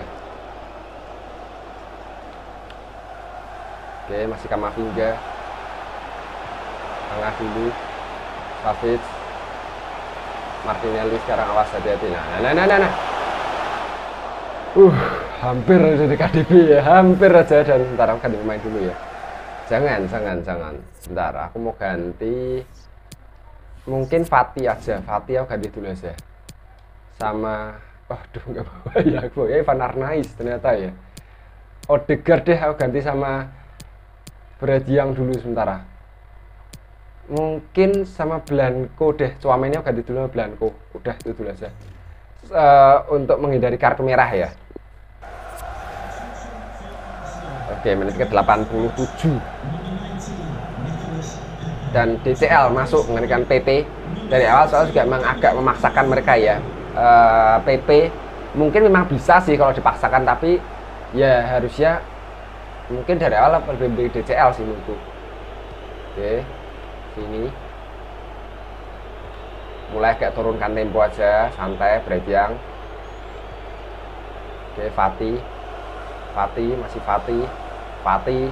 Oke, masih Kamavinga. Tengah dulu. Savic. Martinelli sekarang, awas, hati-hati. Nah. Hampir aja di KDB ya, hampir aja. Dan bentar, aku ganti pemain dulu ya. Jangan. Bentar, aku mau ganti. Mungkin Fati aja. Fati aku ganti dulu aja. Sama, waduh, nggak bawa ya. Aku ya Van Arnais ternyata ya. Odegaard deh aku ganti sama Bradiang dulu sementara. Mungkin sama Blanco deh. Tchouaméni aku ganti dulu sama Blanco. Udah itu dulu aja. Untuk menghindari kartu merah ya. Oke, menit ke 87. Dan DCL masuk menggantikan PP. Dari awal soalnya juga memang agak memaksakan mereka ya. PP mungkin memang bisa sih kalau dipaksakan, tapi ya harusnya mungkin dari awal lebih DCL sih menurutku. Oke, sini mulai agak turunkan tempo aja, santai, Bradiang. Oke, Fati, masih Fati,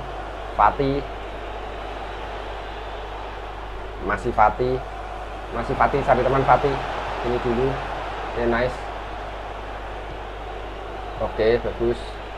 masih Fati, cari teman Fati. Ini dulu. Oke, nice. Oke, bagus.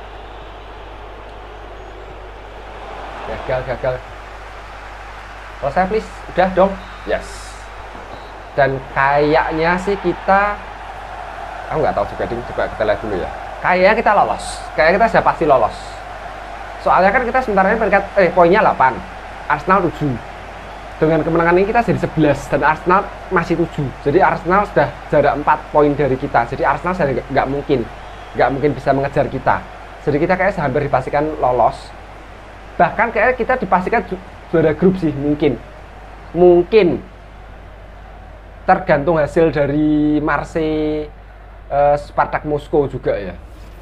Gagal. Selesai please. Udah dong. Yes. Dan kayaknya sih kita, aku nggak tahu juga, coba kita lihat dulu ya. Kayaknya kita lolos. Kayaknya kita sudah pasti lolos. Soalnya kan kita sementara ini peringkat poinnya 8. Arsenal 7. Dengan kemenangan ini kita jadi 11 dan Arsenal masih 7. Jadi Arsenal sudah jarak 4 poin dari kita. Jadi Arsenal nggak mungkin bisa mengejar kita. Jadi kita kayaknya hampir dipastikan lolos. Bahkan kayaknya kita dipastikan juara grup sih, mungkin tergantung hasil dari Marseille, Spartak Moskow juga ya.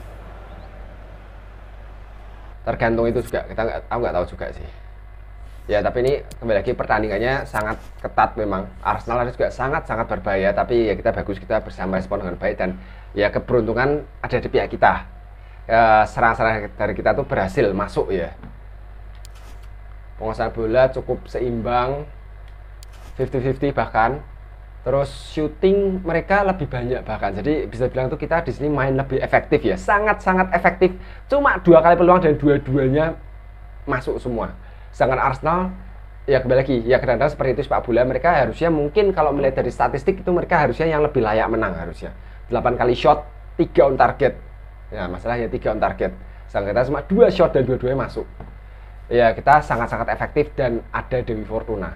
Tergantung itu juga, aku nggak tahu juga sih. Ya, tapi ini kembali lagi pertandingannya sangat ketat memang. Arsenal juga sangat berbahaya, tapi ya kita bersama respon dengan baik, dan ya keberuntungan ada di pihak kita. Serang-serang dari kita tuh berhasil masuk ya. Penguasaan bola cukup seimbang, 50-50 bahkan. Terus shooting mereka lebih banyak bahkan. Jadi bisa bilang tuh kita di sini main lebih efektif ya, sangat efektif. Cuma 2 kali peluang dan dua-duanya masuk semua. Sedangkan Arsenal ya kembali lagi ya, kadang-kadang seperti itu sepak bola. Mereka harusnya mungkin kalau melihat dari statistik itu mereka harusnya yang lebih layak menang harusnya. 8 kali shot, 3 on target. Ya, masalahnya 3 on target. Sedangkan kita cuma 2 shot dan dua-duanya masuk. Ya, kita sangat efektif dan ada Dewi Fortuna.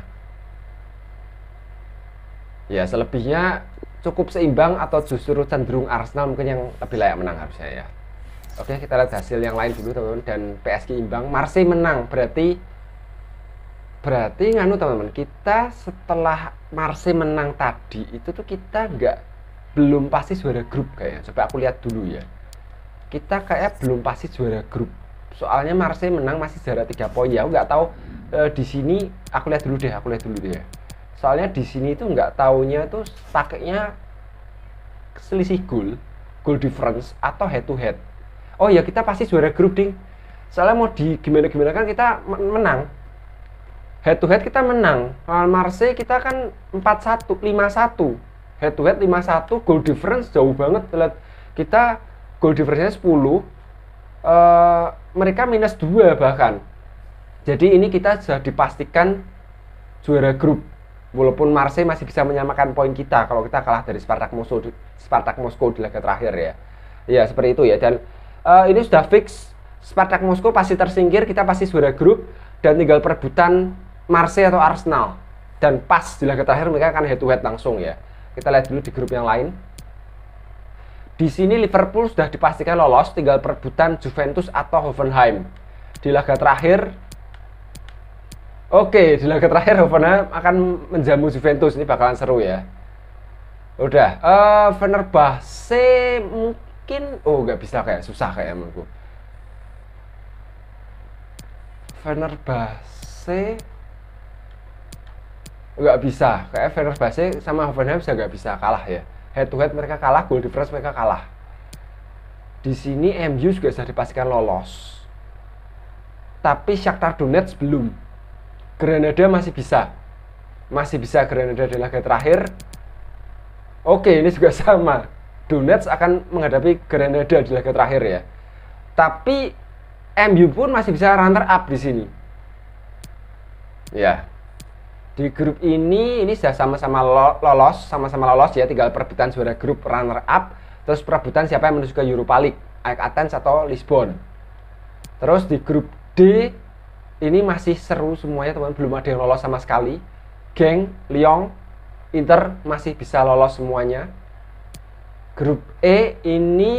Ya, selebihnya cukup seimbang atau justru cenderung Arsenal mungkin yang lebih layak menang harusnya ya. Oke, kita lihat hasil yang lain dulu teman-teman. Dan PSG imbang, Marseille menang. Berarti nganu teman-teman, kita setelah Marseille menang tadi itu tuh kita belum pasti juara grup kayaknya. Coba aku lihat dulu ya. Kita kayak belum pasti juara grup. Soalnya Marseille menang masih jarak 3 poin ya. Aku nggak tahu di sini, aku lihat dulu deh. Soalnya di sini itu nggak taunya tuh pakainya selisih goal difference atau head to head. Oh ya, kita pasti juara grup ding. Soalnya mau di gimana kan kita menang. Head to head kita menang. Lawan Marseille kita kan 4-1, 5-1. Head to head 5-1, goal difference jauh banget. Lihat kita goal difference-nya 10. Mereka -2 bahkan. Jadi ini kita sudah dipastikan juara grup. Walaupun Marseille masih bisa menyamakan poin kita kalau kita kalah dari Spartak Moskow di laga terakhir ya. Ya seperti itu ya. Dan ini sudah fix, Spartak Moskow pasti tersingkir, kita pasti juara grup, dan tinggal perebutan Marseille atau Arsenal. Dan pas di laga terakhir mereka akan head to head langsung ya. Kita lihat dulu di grup yang lain. Di sini Liverpool sudah dipastikan lolos, tinggal perebutan Juventus atau Hoffenheim. Di laga terakhir, oke, di laga terakhir Hoffenheim akan menjamu Juventus. Ini bakalan seru ya. Udah, Fenerbahce mungkin, nggak bisa, kayak susah kayak menurutku. Fenerbahce nggak bisa, kayak Fenerbahce sama Hoffenheim juga nggak bisa kalah ya. Head to head mereka kalah, goal difference mereka kalah. Di sini MU juga sudah dipastikan lolos. Tapi Shakhtar Donetsk belum. Granada masih bisa. Masih bisa Granada di laga terakhir. Oke, ini juga sama. Donetsk akan menghadapi Granada di laga terakhir ya. Tapi MU pun masih bisa runner up di sini. Ya. Di grup ini sudah sama-sama lolos ya, tinggal perebutan juara grup, runner up, terus perebutan siapa yang menuju ke Europa League, AEK Athens atau Lisbon. Terus di grup D ini masih seru semuanya teman, belum ada yang lolos sama sekali. Genk, Lyon, Inter masih bisa lolos semuanya. Grup E ini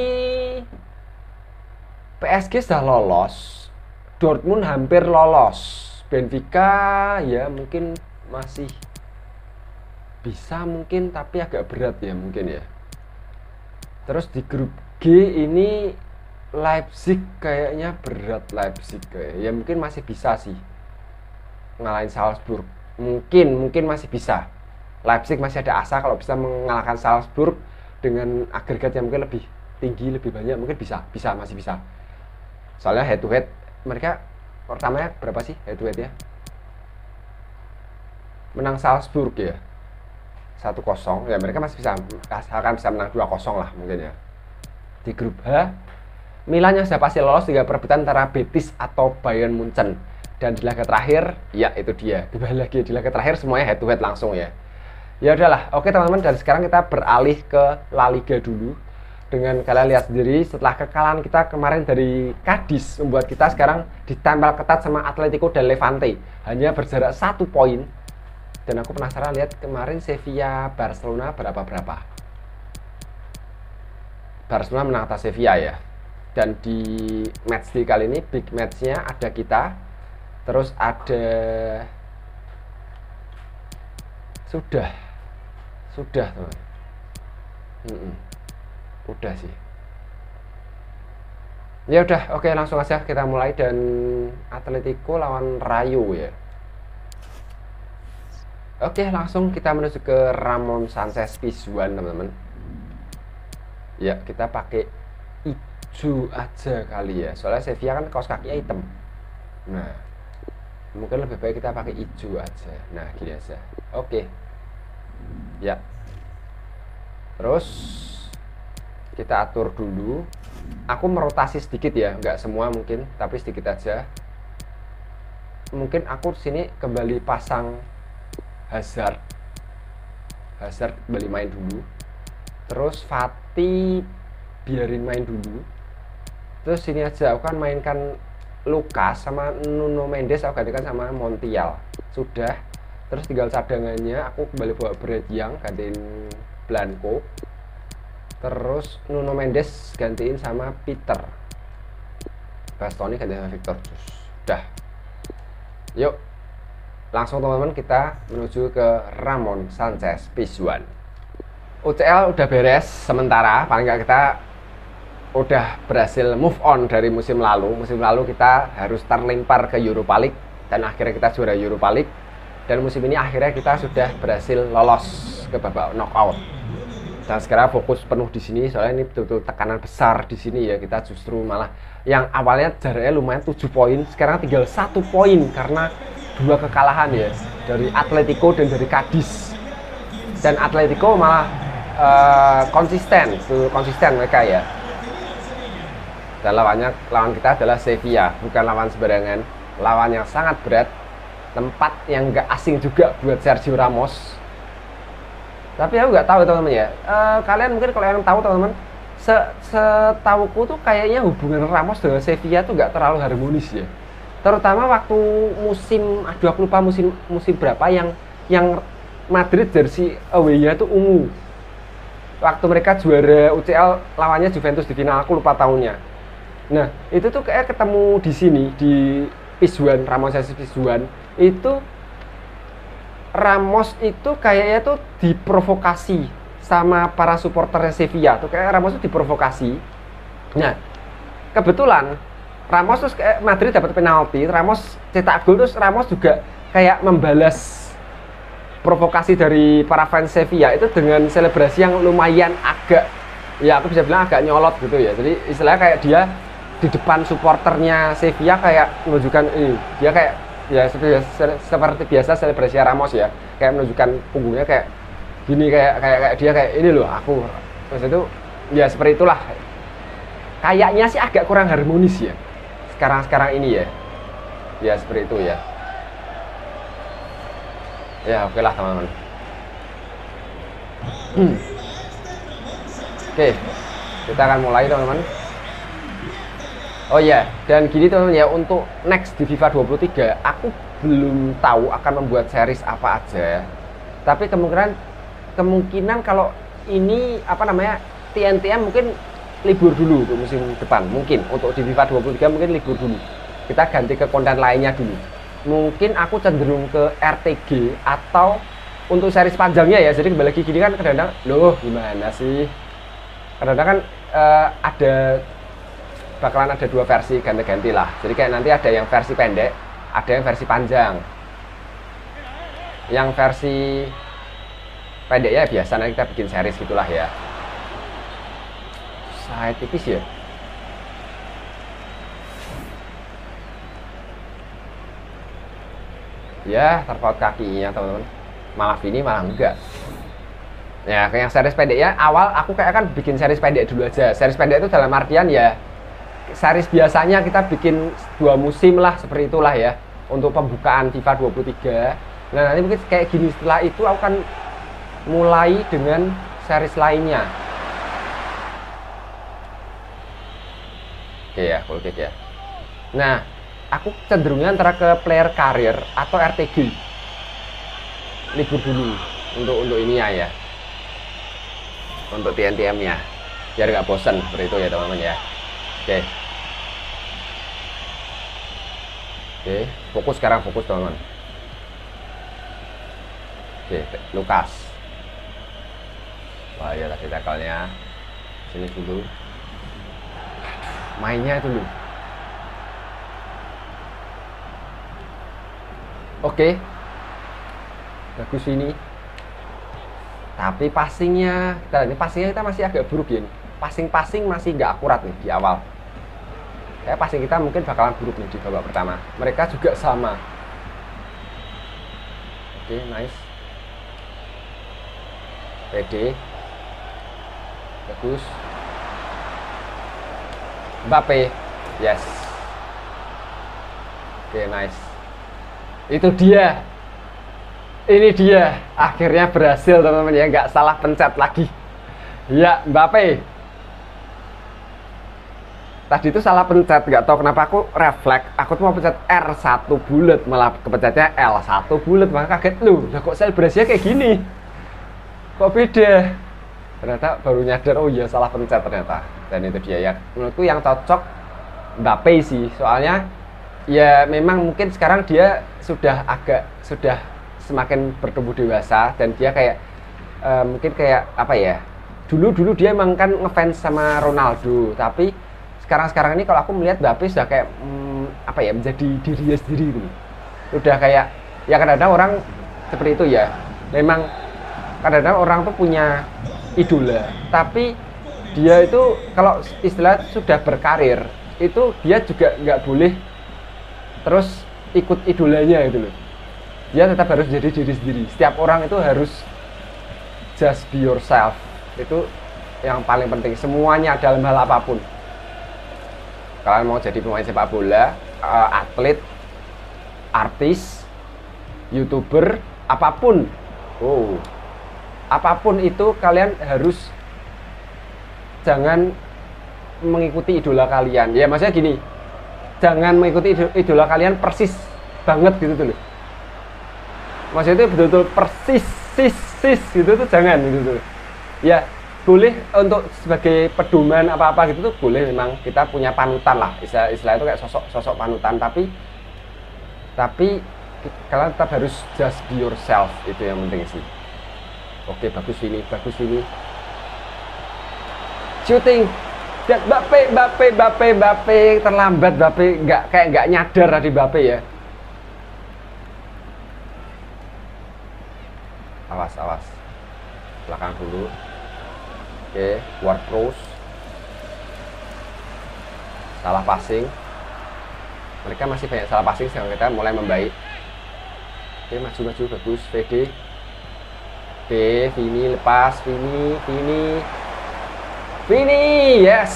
PSG sudah lolos, Dortmund hampir lolos, Benfica ya mungkin masih bisa mungkin, tapi agak berat ya mungkin ya. Terus di grup G ini Leipzig kayaknya berat, Leipzig kayak ya mungkin masih bisa sih ngalahin Salzburg, mungkin masih bisa. Leipzig masih ada asa kalau bisa mengalahkan Salzburg dengan agregat yang mungkin lebih tinggi, lebih banyak, mungkin masih bisa. Soalnya head to head mereka pertamanya berapa sih head to head ya? Menang Salzburg ya 1-0 ya, mereka masih bisa, asalkan bisa menang 2-0 lah mungkin ya. Di grup H Milan yang sudah pasti lolos, tinggal perebutan antara Betis atau Bayern Munchen. Dan di laga terakhir ya itu dia, kembali lagi di laga terakhir semuanya head to head langsung ya. Ya udahlah, oke teman-teman, dan sekarang kita beralih ke La Liga dulu. Dengan kalian lihat sendiri, setelah kekalahan kita kemarin dari Cadiz membuat kita sekarang ditempel ketat sama Atletico dan Levante, hanya berjarak 1 poin. Dan aku penasaran lihat kemarin Sevilla Barcelona berapa. Barcelona menang atas Sevilla ya. Dan di matchday kali ini big matchnya ada kita, terus ada sudah teman. Udah sih. Ya udah, oke, langsung aja kita mulai. Dan Atletico lawan Rayo ya. Oke, langsung kita menuju ke Ramon Sanchez Pizjuan teman-teman. Ya, kita pakai hijau aja kali ya, soalnya Sevilla kan kaos kakinya hitam. Nah, mungkin lebih baik kita pakai hijau aja. Nah, gini aja. Oke. Ya. Terus kita atur dulu. Aku merotasi sedikit ya, nggak semua mungkin, tapi sedikit aja. Mungkin aku sini kembali pasang Hazard kembali main dulu. Terus Fati biarin main dulu. Terus sini aja aku kan mainkan Lucas sama Nuno Mendes, aku gantikan sama Montiel. Sudah. Terus tinggal cadangannya aku kembali bawa Brad Young, gantiin Blanco. Terus Nuno Mendes gantiin sama Peter. Bastoni gantiin sama Victor. Sudah. Yuk, langsung teman-teman kita menuju ke Ramon Sanchez Pizjuan. UCL udah beres sementara, paling nggak kita udah berhasil move on dari musim lalu. Musim lalu kita harus terlempar ke Europa League dan akhirnya kita juara Europa League. Dan musim ini akhirnya kita sudah berhasil lolos ke babak knockout. Dan sekarang fokus penuh di sini, soalnya ini betul-betul tekanan besar di sini ya. Kita justru malah yang awalnya jaraknya lumayan 7 poin, sekarang tinggal 1 poin karena 2 kekalahan ya, dari Atletico dan dari Cadiz. Dan Atletico malah konsisten mereka ya. Dan lawan kita adalah Sevilla, bukan lawan sembarangan, lawan yang sangat berat, tempat yang gak asing juga buat Sergio Ramos. Tapi aku nggak tahu teman-teman ya, kalian mungkin kalau yang tahu teman-teman, setauku tuh kayaknya hubungan Ramos dengan Sevilla tuh nggak terlalu harmonis ya. Terutama waktu musim, aku lupa musim berapa yang Madrid jersey away-nya tuh ungu. waktu mereka juara UCL lawannya Juventus di final, aku lupa tahunnya. Nah itu tuh kayak ketemu di sini di Pizjuan, Ramos versus Pizjuan itu. Ramos itu kayaknya tuh diprovokasi sama para supporternya Sevilla tuh, kayak Ramos tuh diprovokasi. Nah kebetulan Ramos terus kayak Madrid dapat penalti, Ramos cetak gol, terus Ramos juga kayak membalas provokasi dari para fans Sevilla itu dengan selebrasi yang lumayan agak, ya aku bisa bilang agak nyolot gitu ya. Jadi istilahnya kayak dia di depan supporternya Sevilla kayak menunjukkan ini, dia kayak ya seperti biasa selebrasi Ramos ya, kayak menunjukkan punggungnya kayak gini, kayak dia kayak ini loh aku. Terus itu ya seperti itulah. Kayaknya sih agak kurang harmonis ya sekarang ini ya. Ya seperti itu ya. Ya oke lah teman-teman. Oke, kita akan mulai teman-teman. Oh iya, dan gini teman-teman ya, untuk next di FIFA 23 aku belum tahu akan membuat series apa aja. Tapi kemungkinan kalau ini apa namanya TNTM mungkin libur dulu untuk musim depan. Mungkin untuk di FIFA 23 mungkin libur dulu. Kita ganti ke konten lainnya dulu. Mungkin aku cenderung ke RTG atau untuk series panjangnya ya. Jadi kembali lagi gini kan kadang-kadang loh gimana sih? Kadang-kadang kan bakalan ada dua versi ganti-ganti lah. Jadi kayak nanti ada yang versi pendek, ada yang versi panjang. Yang versi pendek ya biasa nanti kita bikin series gitulah ya. Saya tipis ya. Ya terpaut kakinya teman-teman. Malah ini malah enggak. Ya kayak yang series pendek ya, awal aku kayak kan bikin series pendek dulu aja. Series pendek itu dalam artian ya series biasanya kita bikin 2 musim lah, seperti itulah ya untuk pembukaan FIFA 23. Nah nanti mungkin kayak gini, setelah itu aku akan mulai dengan series lainnya. Oke ya, full kick ya. Nah aku cenderungnya antara ke player karir atau RTG. Libur dulu untuk ini ya, untuk TNTM nya biar nggak bosan, seperti itu ya teman-teman ya. Oke. Oke, fokus sekarang, fokus teman-teman. Oke, Lukas. Wah ya tadi tackle-nya. Sini dulu. Mainnya dulu. Oke. Bagus ini. Tapi passingnya kita masih agak buruk ya. Passing masih nggak akurat nih di awal. Kayak passing kita mungkin bakalan buruk nih di babak pertama. Mereka juga sama. Oke, nice. PD. Bagus. Mbappe. Yes. Oke, nice. Itu dia. Ini dia. Akhirnya berhasil teman-teman ya, nggak salah pencet lagi. Ya, Mbappe. Tadi itu salah pencet, nggak tahu kenapa aku refleks. Aku tuh mau pencet R1 bulat, malah kepencetnya L1 bulat. Maka kaget, loh kok selebrasinya kayak gini? Kok beda? Ternyata baru nyadar, oh iya salah pencet ternyata. Dan itu dia ya. Menurutku yang cocok Mbappe sih. Soalnya ya memang mungkin sekarang dia sudah semakin bertumbuh dewasa. Dan dia kayak mungkin kayak apa ya, dulu dia emang kan ngefans sama Ronaldo. Tapi sekarang ini kalau aku melihat Mbappe sudah kayak apa ya, menjadi dirinya sendiri gitu. Udah kayak ya kadang-kadang orang seperti itu ya. Memang kadang-kadang orang tuh punya idola, tapi dia itu kalau istilah sudah berkarir itu dia juga nggak boleh terus ikut idolanya gitu loh. Dia tetap harus jadi diri sendiri. Setiap orang itu harus just be yourself. Itu yang paling penting. Semuanya dalam hal apapun. Kalian mau jadi pemain sepak bola, atlet, artis, YouTuber, apapun. Apapun itu kalian harus jangan mengikuti idola kalian. Ya maksudnya gini, jangan mengikuti idola kalian persis banget gitu tuh loh. Maksudnya itu betul-betul persis gitu tuh jangan gitu tuh. Ya, boleh untuk sebagai pedoman apa-apa gitu tuh boleh, memang kita punya panutan lah, istilah itu kayak sosok panutan, tapi kalian tetap harus just be yourself, itu yang penting sih. Oke, bagus ini shooting dan Mbappe terlambat, Mbappe nggak nyadar tadi Mbappe ya. Awas belakang dulu. Oke, ward cross, salah passing, mereka masih banyak salah passing, sekarang kita mulai membaik. Oke, maju bagus, VD. Oke, Vini lepas, Vini, yes,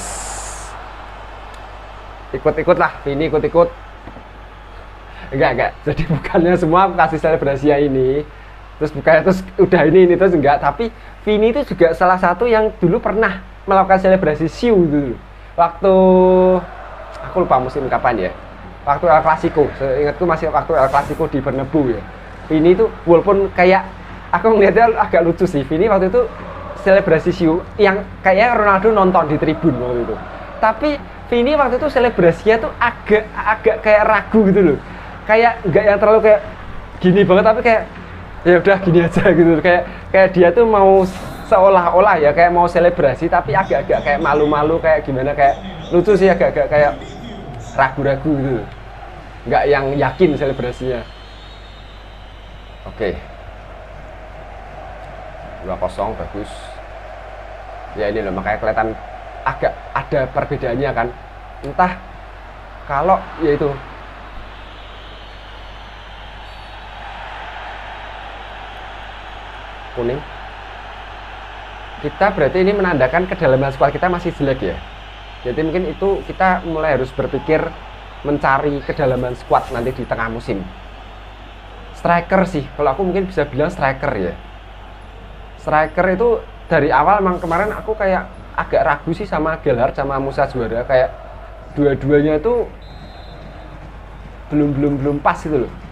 ikut lah, Vini ikut. Enggak, jadi bukannya semua aku kasih selebrasi ini terus udah ini terus enggak, tapi Vini itu juga salah satu yang dulu pernah melakukan selebrasi siu dulu waktu, aku lupa musim kapan ya, waktu El Clasico, seingatku masih waktu El Clasico di Bernabeu ya. Vini itu walaupun kayak aku ngeliatnya agak lucu sih, Vini waktu itu selebrasi siu yang kayak Ronaldo nonton di tribun waktu itu, tapi Vini waktu itu selebrasinya tuh agak kayak ragu gitu loh, kayak enggak yang terlalu kayak gini banget, tapi kayak ya udah gini aja gitu, kayak dia tuh mau seolah-olah ya kayak mau selebrasi tapi agak-agak kayak malu-malu, kayak gimana, kayak lucu sih, agak-agak kayak ragu-ragu gitu, nggak yang yakin selebrasinya. Oke, 2-0 bagus ya, ini loh makanya kelihatan agak ada perbedaannya kan, entah kalau yaitu kuning, kita berarti ini menandakan kedalaman squad kita masih jelek ya. Jadi mungkin itu kita mulai harus berpikir mencari kedalaman squad nanti di tengah musim. Striker sih, kalau aku mungkin bisa bilang striker ya. Striker itu dari awal emang kemarin aku kayak agak ragu sih sama Gelhardt sama Musa Juara, kayak dua-duanya itu belum pas gitu loh.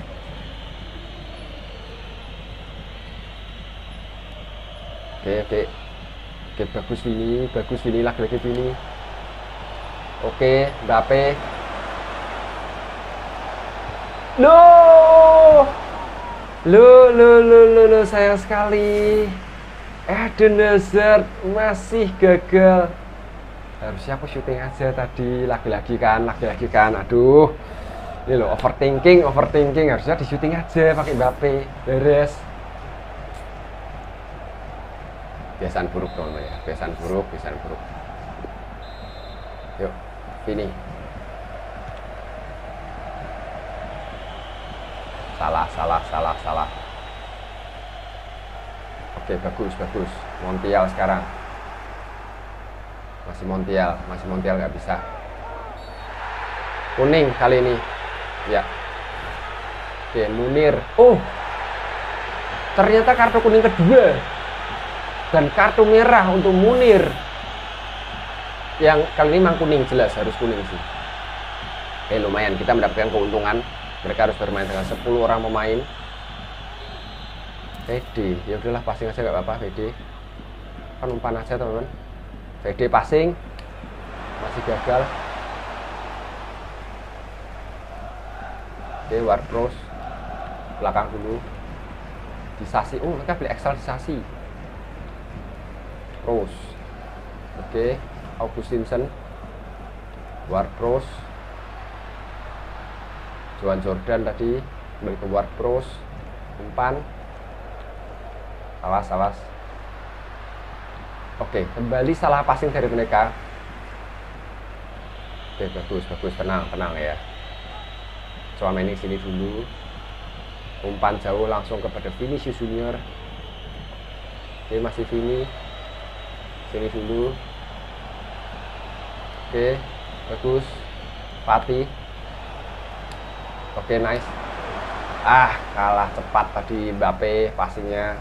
Oke, bagus Vini lagi Vini. Oke, Mbappe. Lo, sayang sekali. Eden Hazard masih gagal. Harusnya aku syuting aja tadi, lagi-lagi kan. Aduh. Ini loh, overthinking. Harusnya di syuting aja pakai Mbappe. Beres. Kebiasaan buruk teman-teman ya, kebiasaan buruk. Yuk, Vini. Salah. Oke, bagus. Montiel sekarang. Masih Montiel nggak bisa. Kuning kali ini. Ya. Oke, Munir. Oh, ternyata kartu kuning kedua. Dan kartu merah untuk Munir. Yang kali ini memang kuning, jelas harus kuning sih. Oke, lumayan kita mendapatkan keuntungan. Mereka harus bermain dengan 10 orang pemain. VD, ya udahlah passing aja nggak apa-apa, VD. Kan umpan aja teman-teman. VD passing masih gagal. Oke, Ward-Prowse belakang dulu. Disasi, oh mereka beli Excel Disasi. Rose. Oke, Augustinson, Ward-Prowse, Johan Jordan tadi kembali ke Ward-Prowse, umpan, awas. Oke, kembali salah passing dari mereka. Oke, bagus, tenang ya. Coba mainin sini dulu, umpan jauh langsung kepada Vinicius Junior. Oke, masih Vini. Sini dulu. Oke, bagus. Pati. Oke, nice. Kalah cepat tadi Mbappe passingnya.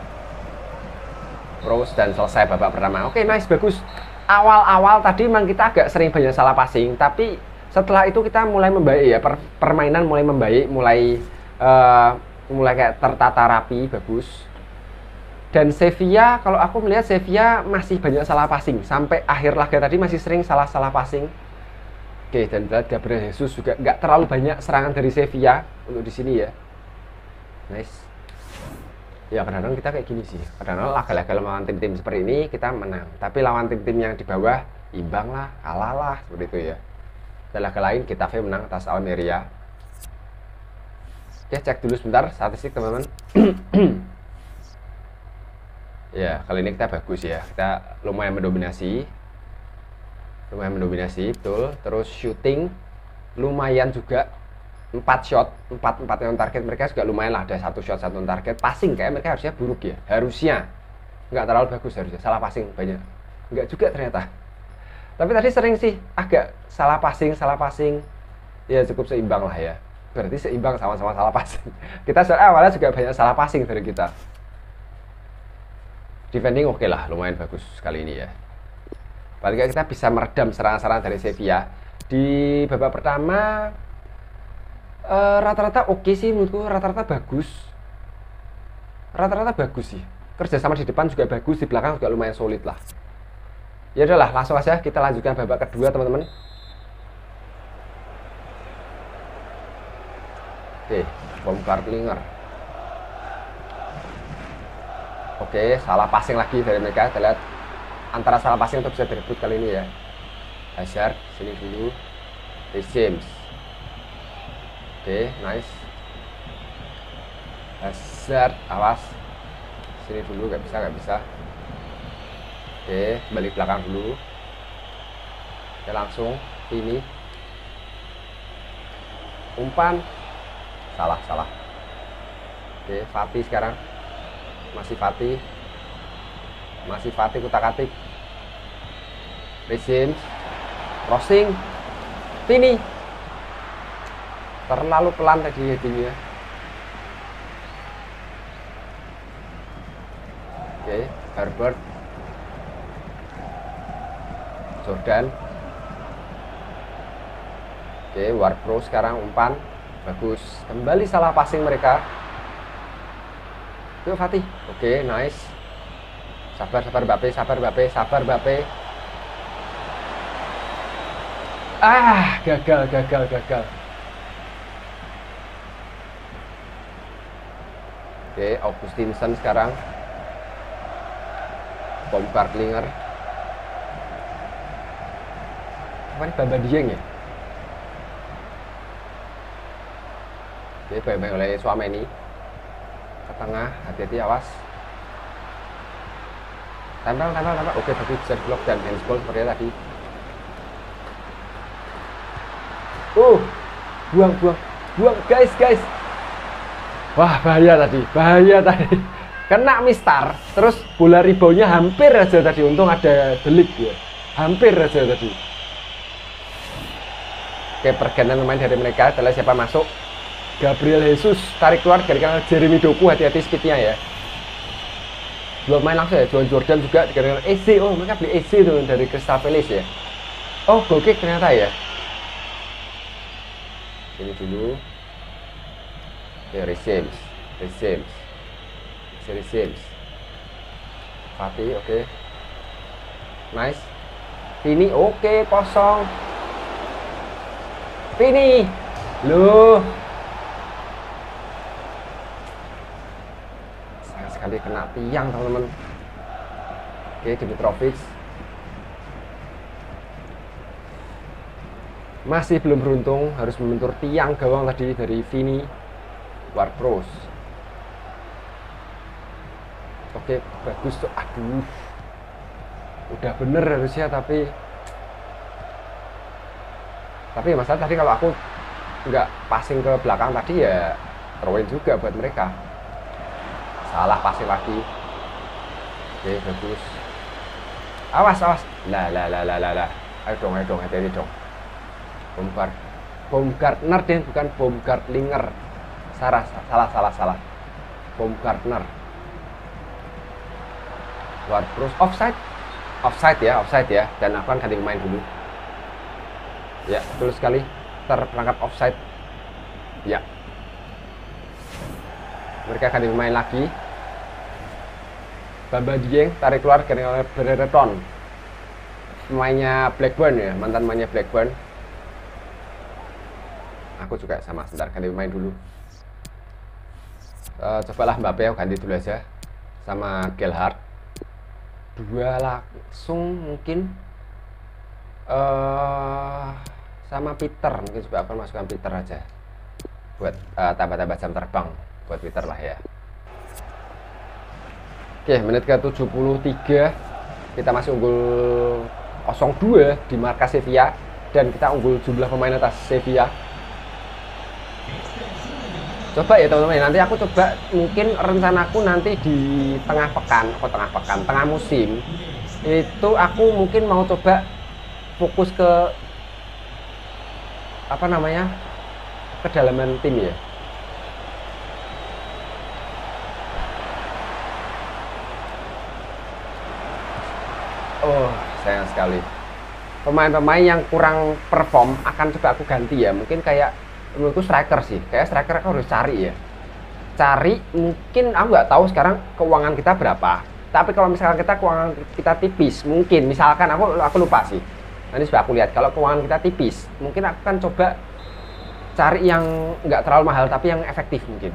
Rose dan selesai babak pertama. Oke, nice, bagus. Awal-awal tadi memang kita agak sering banyak salah passing, tapi setelah itu kita mulai membaik ya. Permainan mulai membaik, mulai kayak tertata rapi, bagus. Dan Sevilla, kalau aku melihat Sevilla masih banyak salah passing. Sampai akhir laga tadi masih sering salah passing. Oke, dan lihat Gabriel Jesus juga nggak terlalu banyak serangan dari Sevilla untuk di sini ya. Nice. Ya kadang-kadang kita kayak gini sih. Kadang-kadang laga-laga lawan tim-tim seperti ini kita menang. Tapi lawan tim-tim yang di bawah imbang lah, kalah lah seperti itu ya. Dan laga lain kita menang atas Almeria. Oke, cek dulu sebentar statistik teman-teman. Ya, kali ini kita bagus ya. Kita lumayan mendominasi. Betul. Terus shooting lumayan juga. 4 shot, 4 yang target mereka juga lumayan lah, ada 1 shot 1 target. Passing kayak mereka harusnya buruk ya, harusnya nggak terlalu bagus, harusnya salah passing banyak, nggak juga ternyata. Tapi tadi sering sih agak salah passing, ya cukup seimbang lah ya, berarti seimbang sama-sama salah passing. Kita awalnya juga banyak salah passing dari kita. Defending oke lah, lumayan bagus kali ini ya. Paling kita bisa meredam serangan-serangan dari Sevilla. Di babak pertama rata-rata oke sih menurutku, rata-rata bagus sih. Kerjasama di depan juga bagus, di belakang juga lumayan solid lah. Ya udahlah, langsung aja kita lanjutkan babak kedua teman-teman. Oke, Baumgartlinger. Oke, salah passing lagi dari mereka. Kita lihat antara salah passing untuk bisa direbut kali ini ya. Hazard sini dulu, James. Oke, nice. Hazard, awas. Sini dulu, nggak bisa. Oke, balik belakang dulu. Oke, langsung ini. Umpan. Salah. Oke, Fati sekarang. Masih Fati kutak-atik. James. Crossing. Ini. Terlalu pelan tadi headingnya. Oke, Herbert, Jordan. Oke, Ward-Prowse sekarang umpan bagus, kembali salah passing mereka. Yuk Fatih. Oke, nice. Sabar Mbappe. Gagal. Oke, Augustinson sekarang. Baumgartlinger. Apa ini Bamba Dieng ya? Oke, baik oleh Tchouaméni. Ke tengah, hati-hati awas. Tempel. Oke, berarti bisa blok dan handsball seperti tadi. Buang guys. Wah, bahaya tadi. Kena mistar, terus bola reboundnya hampir aja tadi. Untung ada delik ya. Hampir aja tadi. Oke, pergantian pemain dari mereka. Kita lihat siapa masuk. Gabriel Jesus tarik keluar dari kanan Jeremy Doku, hati-hati speednya ya. Belum main langsung ya. Jordan juga dari EC. Oh, mereka beli EC tuh dari Crystal Palace ya. Oh, goal kick ternyata ya. Ini dulu. James. Fatih, oke. Nice. Ini oke, kosong. Ini. Loh. Sayang sekali kena tiang, teman-teman. Oke, Dimitrovic. Masih belum beruntung, harus membentur tiang gawang tadi dari Vini. Ward-Prowse. Oke, bagus tuh. Aduh. Udah bener harusnya, tapi masalah tadi kalau aku nggak passing ke belakang tadi ya throw-in juga buat mereka. Salah passing lagi. Oke, bagus. Awas. Lah. Ayo dong, hati-hati dong. Baumgartner deh, bukan Baumgartlinger. Salah. Baumgartner. Ward-Prowse offside ya. Dan aku akan ganti pemain dulu. Ya, betul sekali. Terperangkap offside. Ya. Mereka ganti pemain lagi. Bamba Dieng tarik keluar oleh Brereton, pemainnya Blackburn ya, mantan mainnya Blackburn. Aku juga sama, sebentar ganti pemain dulu. Cobalah Mbappe aku ganti dulu aja sama Gelhardt. Dua langsung mungkin sama Peter, mungkin coba aku masukkan Peter aja buat tambah-tambah jam terbang buat Peter lah ya. Oke, menit ke 73 kita masih unggul 0-2 di markas Sevilla dan kita unggul jumlah pemain atas Sevilla. Coba ya teman-teman, nanti aku coba, mungkin rencanaku nanti di tengah musim itu aku mungkin mau coba fokus ke apa namanya, kedalaman tim ya. Oh, sayang sekali. Pemain-pemain yang kurang perform akan coba aku ganti ya. Mungkin kayak menurutku striker sih. Kayak striker aku harus cari ya. Cari, mungkin aku nggak tahu sekarang keuangan kita berapa. Tapi kalau misalkan keuangan kita tipis, mungkin misalkan aku lupa sih. Nanti coba aku lihat. Kalau keuangan kita tipis, mungkin aku akan coba cari yang nggak terlalu mahal tapi yang efektif mungkin.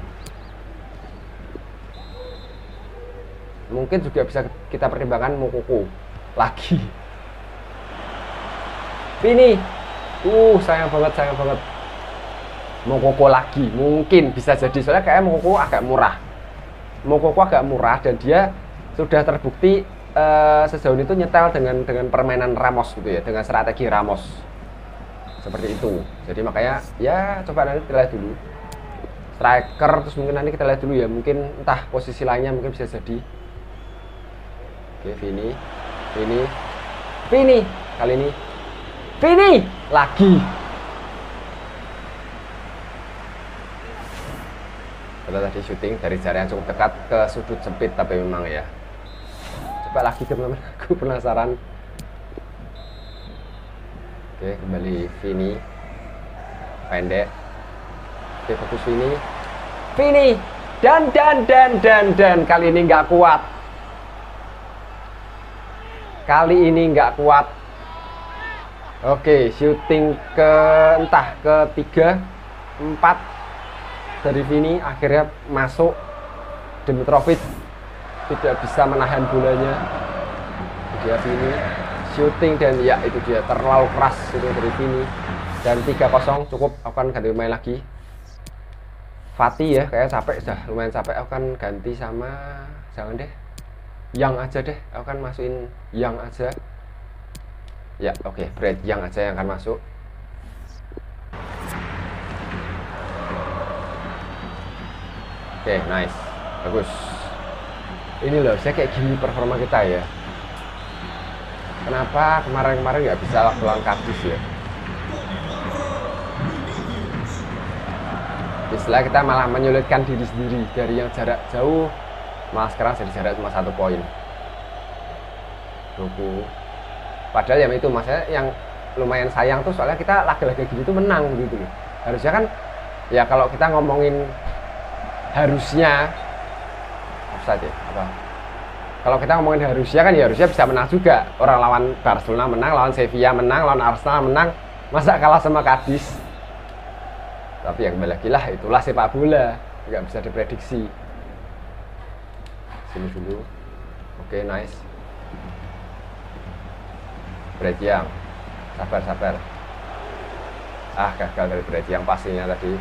Mungkin juga bisa kita pertimbangkan Moukoko lagi. Ini sayang banget Moukoko lagi, mungkin bisa jadi, soalnya kayak Moukoko agak murah dan dia sudah terbukti sejauh itu nyetel dengan permainan Ramos gitu ya, dengan strategi Ramos seperti itu. Jadi makanya ya coba nanti kita lihat dulu striker, terus mungkin nanti kita lihat dulu ya, mungkin entah posisi lainnya mungkin bisa jadi. Oke, Vini kali ini Vini lagi. Kalau tadi syuting dari jarak yang cukup dekat ke sudut sempit, tapi memang ya. Coba lagi teman-teman, aku penasaran. Oke, kembali Vini. Pendek. Oke, fokus Vini. Dan kali ini nggak kuat. Oke, syuting ke entah ke 3, 4 dari Vini, akhirnya masuk. Dimitrovic tidak bisa menahan bolanya. Dia Vini syuting dan ya itu dia, terlalu keras itu dari Vini. Dan 3-0 cukup, akan ganti pemain lagi. Fati ya, kayak capek, sudah lumayan capek. Akan ganti sama, jangan deh, Yang aja deh, aku kan masukin Yang aja. Ya, oke, Brad Yang aja yang akan masuk. Oke, nice. Bagus. Ini loh, saya kayak gini performa kita ya. Kenapa kemarin-kemarin nggak bisa lawan Cadiz ya? Istilah kita malah menyulitkan diri sendiri. Dari yang jarak jauh, malah sekarang jadi jarak cuma 1 poin. Padahal ya itu, maksudnya yang lumayan sayang tuh soalnya kita laga-laga gini tuh menang gitu loh. Harusnya kan ya, kalau kita ngomongin harusnya offside ya, apa? Kalau kita ngomongin harusnya kan ya harusnya bisa menang juga. Orang lawan Barcelona menang, lawan Sevilla menang, lawan Arsenal menang. Masa kalah sama Cadiz? Tapi yang kembali lagi lah, itulah sepak bola, nggak bisa diprediksi. Sini dulu. Oke, nice. Brad Yang, sabar. Gagal dari Brad Yang pastinya tadi.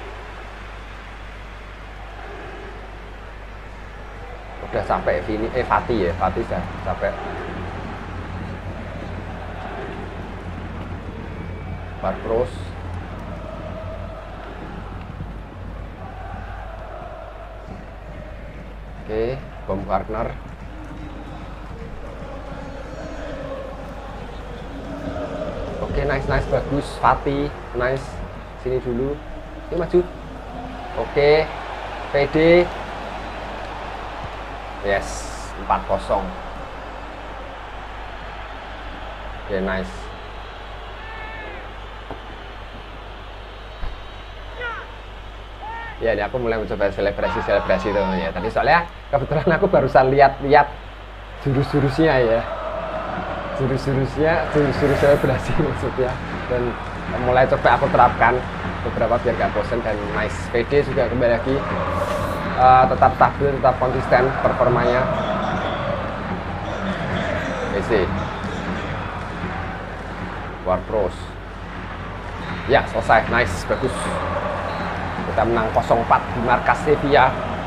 Udah sampai Fati sudah sampai. Barpros. Oke, Baumgartner. Oke, nice, bagus. Fati, nice. Sini dulu. Ini maju. Oke, PD. Yes, 4-0. Oke, nice. Ya, ini aku mulai mencoba selebrasi teman ya. Tadi soalnya kebetulan aku barusan lihat jurus-jurusnya ya, jurus-jurusnya berhasil maksudnya, dan mulai coba aku terapkan beberapa biar gak bosen. Dan nice PD juga kembali lagi tetap stabil, tetap konsisten performanya. PC War Pros ya, selesai. Nice, bagus. Kita menang 0-4 di markas Sevilla.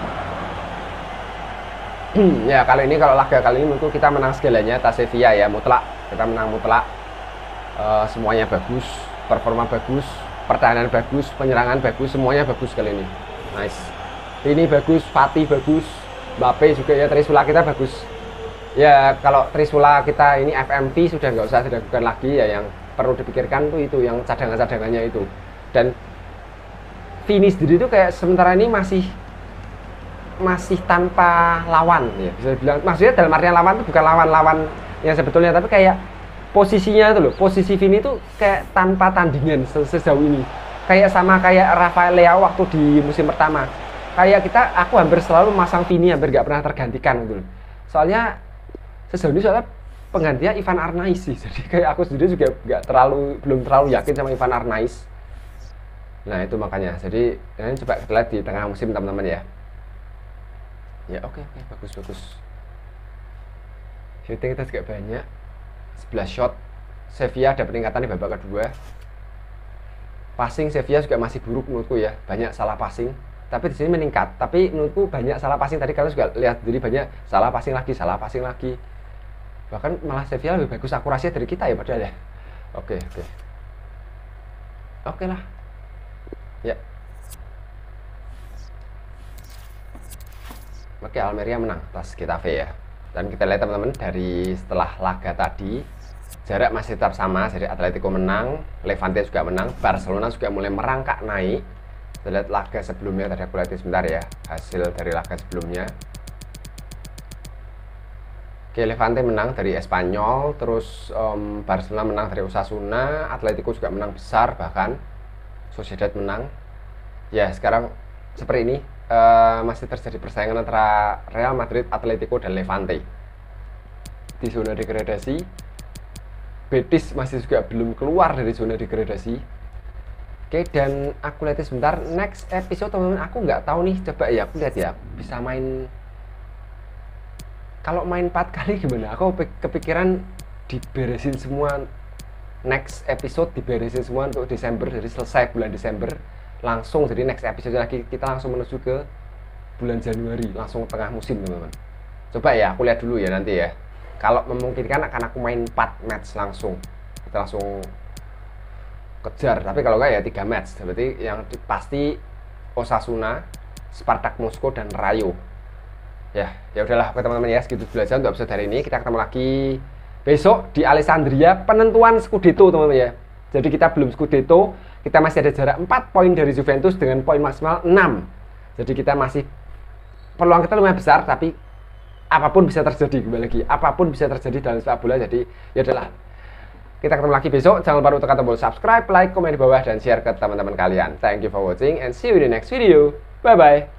Ya, kali ini, kalau laga kali ini menurutku kita menang segalanya atas Sevilla ya, mutlak. Kita menang mutlak. Semuanya bagus, performa bagus, pertahanan bagus, penyerangan bagus, semuanya bagus kali ini. Nice. Ini bagus, Fati bagus, Mbappe juga ya, Trisula kita bagus. Ya, kalau Trisula kita ini FMV sudah nggak usah diragukan lagi ya. Yang perlu dipikirkan tuh itu yang cadangan-cadangannya itu. Dan Vini sendiri itu kayak sementara ini masih tanpa lawan ya, bisa bilang. Maksudnya dalam artian lawan itu bukan lawan-lawan yang sebetulnya, tapi kayak posisinya itu loh, posisi Vini itu kayak tanpa tandingan sejauh ini. Kayak sama kayak Rafael Leao waktu di musim pertama. Kayak aku hampir selalu masang Vini, hampir nggak pernah tergantikan gitu loh. Soalnya sejauh ini penggantinya Ivan Arnaiz sih. Jadi kayak aku sendiri juga belum terlalu yakin sama Ivan Arnaiz. Nah itu makanya. Jadi ini coba kita lihat di tengah musim teman-teman ya. Ya oke, bagus. Shooting kita juga banyak, 11 shot. Sevilla ada peningkatan di babak kedua. Passing Sevilla juga masih buruk menurutku ya, banyak salah passing. Tapi di sini meningkat. Tapi menurutku banyak salah passing. Tadi kalian juga lihat, jadi banyak salah passing lagi. Bahkan malah Sevilla lebih bagus akurasinya dari kita ya padahal ya. Oke lah. Ya. Oke, Almeria menang atas Getafe ya. Dan kita lihat teman-teman, dari setelah laga tadi jarak masih tetap sama. Jadi Atletico menang, Levante juga menang, Barcelona juga mulai merangkak naik. Kita lihat laga sebelumnya, tadi aku lihat sebentar ya, hasil dari laga sebelumnya. Oke, Levante menang dari Espanyol, terus Barcelona menang dari Osasuna, Atletico juga menang besar, bahkan Sociedad menang. Ya, sekarang seperti ini. Masih terjadi persaingan antara Real Madrid, Atletico, dan Levante di zona degradasi. Betis masih juga belum keluar dari zona degradasi. Oke, dan aku lihat sebentar next episode teman-teman. Aku nggak tahu nih, coba ya aku lihat ya, bisa main, kalau main 4 kali gimana. Aku kepikiran diberesin semua, next episode diberesin semua untuk Desember. Jadi selesai bulan Desember langsung, jadi next episode lagi kita langsung menuju ke bulan Januari, langsung tengah musim teman-teman. Coba ya aku lihat dulu ya nanti ya, kalau memungkinkan akan aku main 4 match langsung, kita langsung kejar. Tapi kalau enggak ya 3 match, berarti yang pasti Osasuna, Spartak Moskow, dan Rayo. Ya udahlah teman-teman ya, segitu dulu aja untuk episode hari ini. Kita ketemu lagi besok di Alessandria, penentuan Scudetto teman-teman ya. Jadi kita belum Scudetto, kita masih ada jarak 4 poin dari Juventus dengan poin maksimal 6. Jadi kita masih, peluang kita lumayan besar, tapi apapun bisa terjadi. Kembali lagi, apapun bisa terjadi dalam sepak bola. Jadi ya udahlah, kita ketemu lagi besok. Jangan lupa untuk tekan tombol subscribe, like, komen di bawah, dan share ke teman-teman kalian. Thank you for watching and see you in the next video. Bye bye.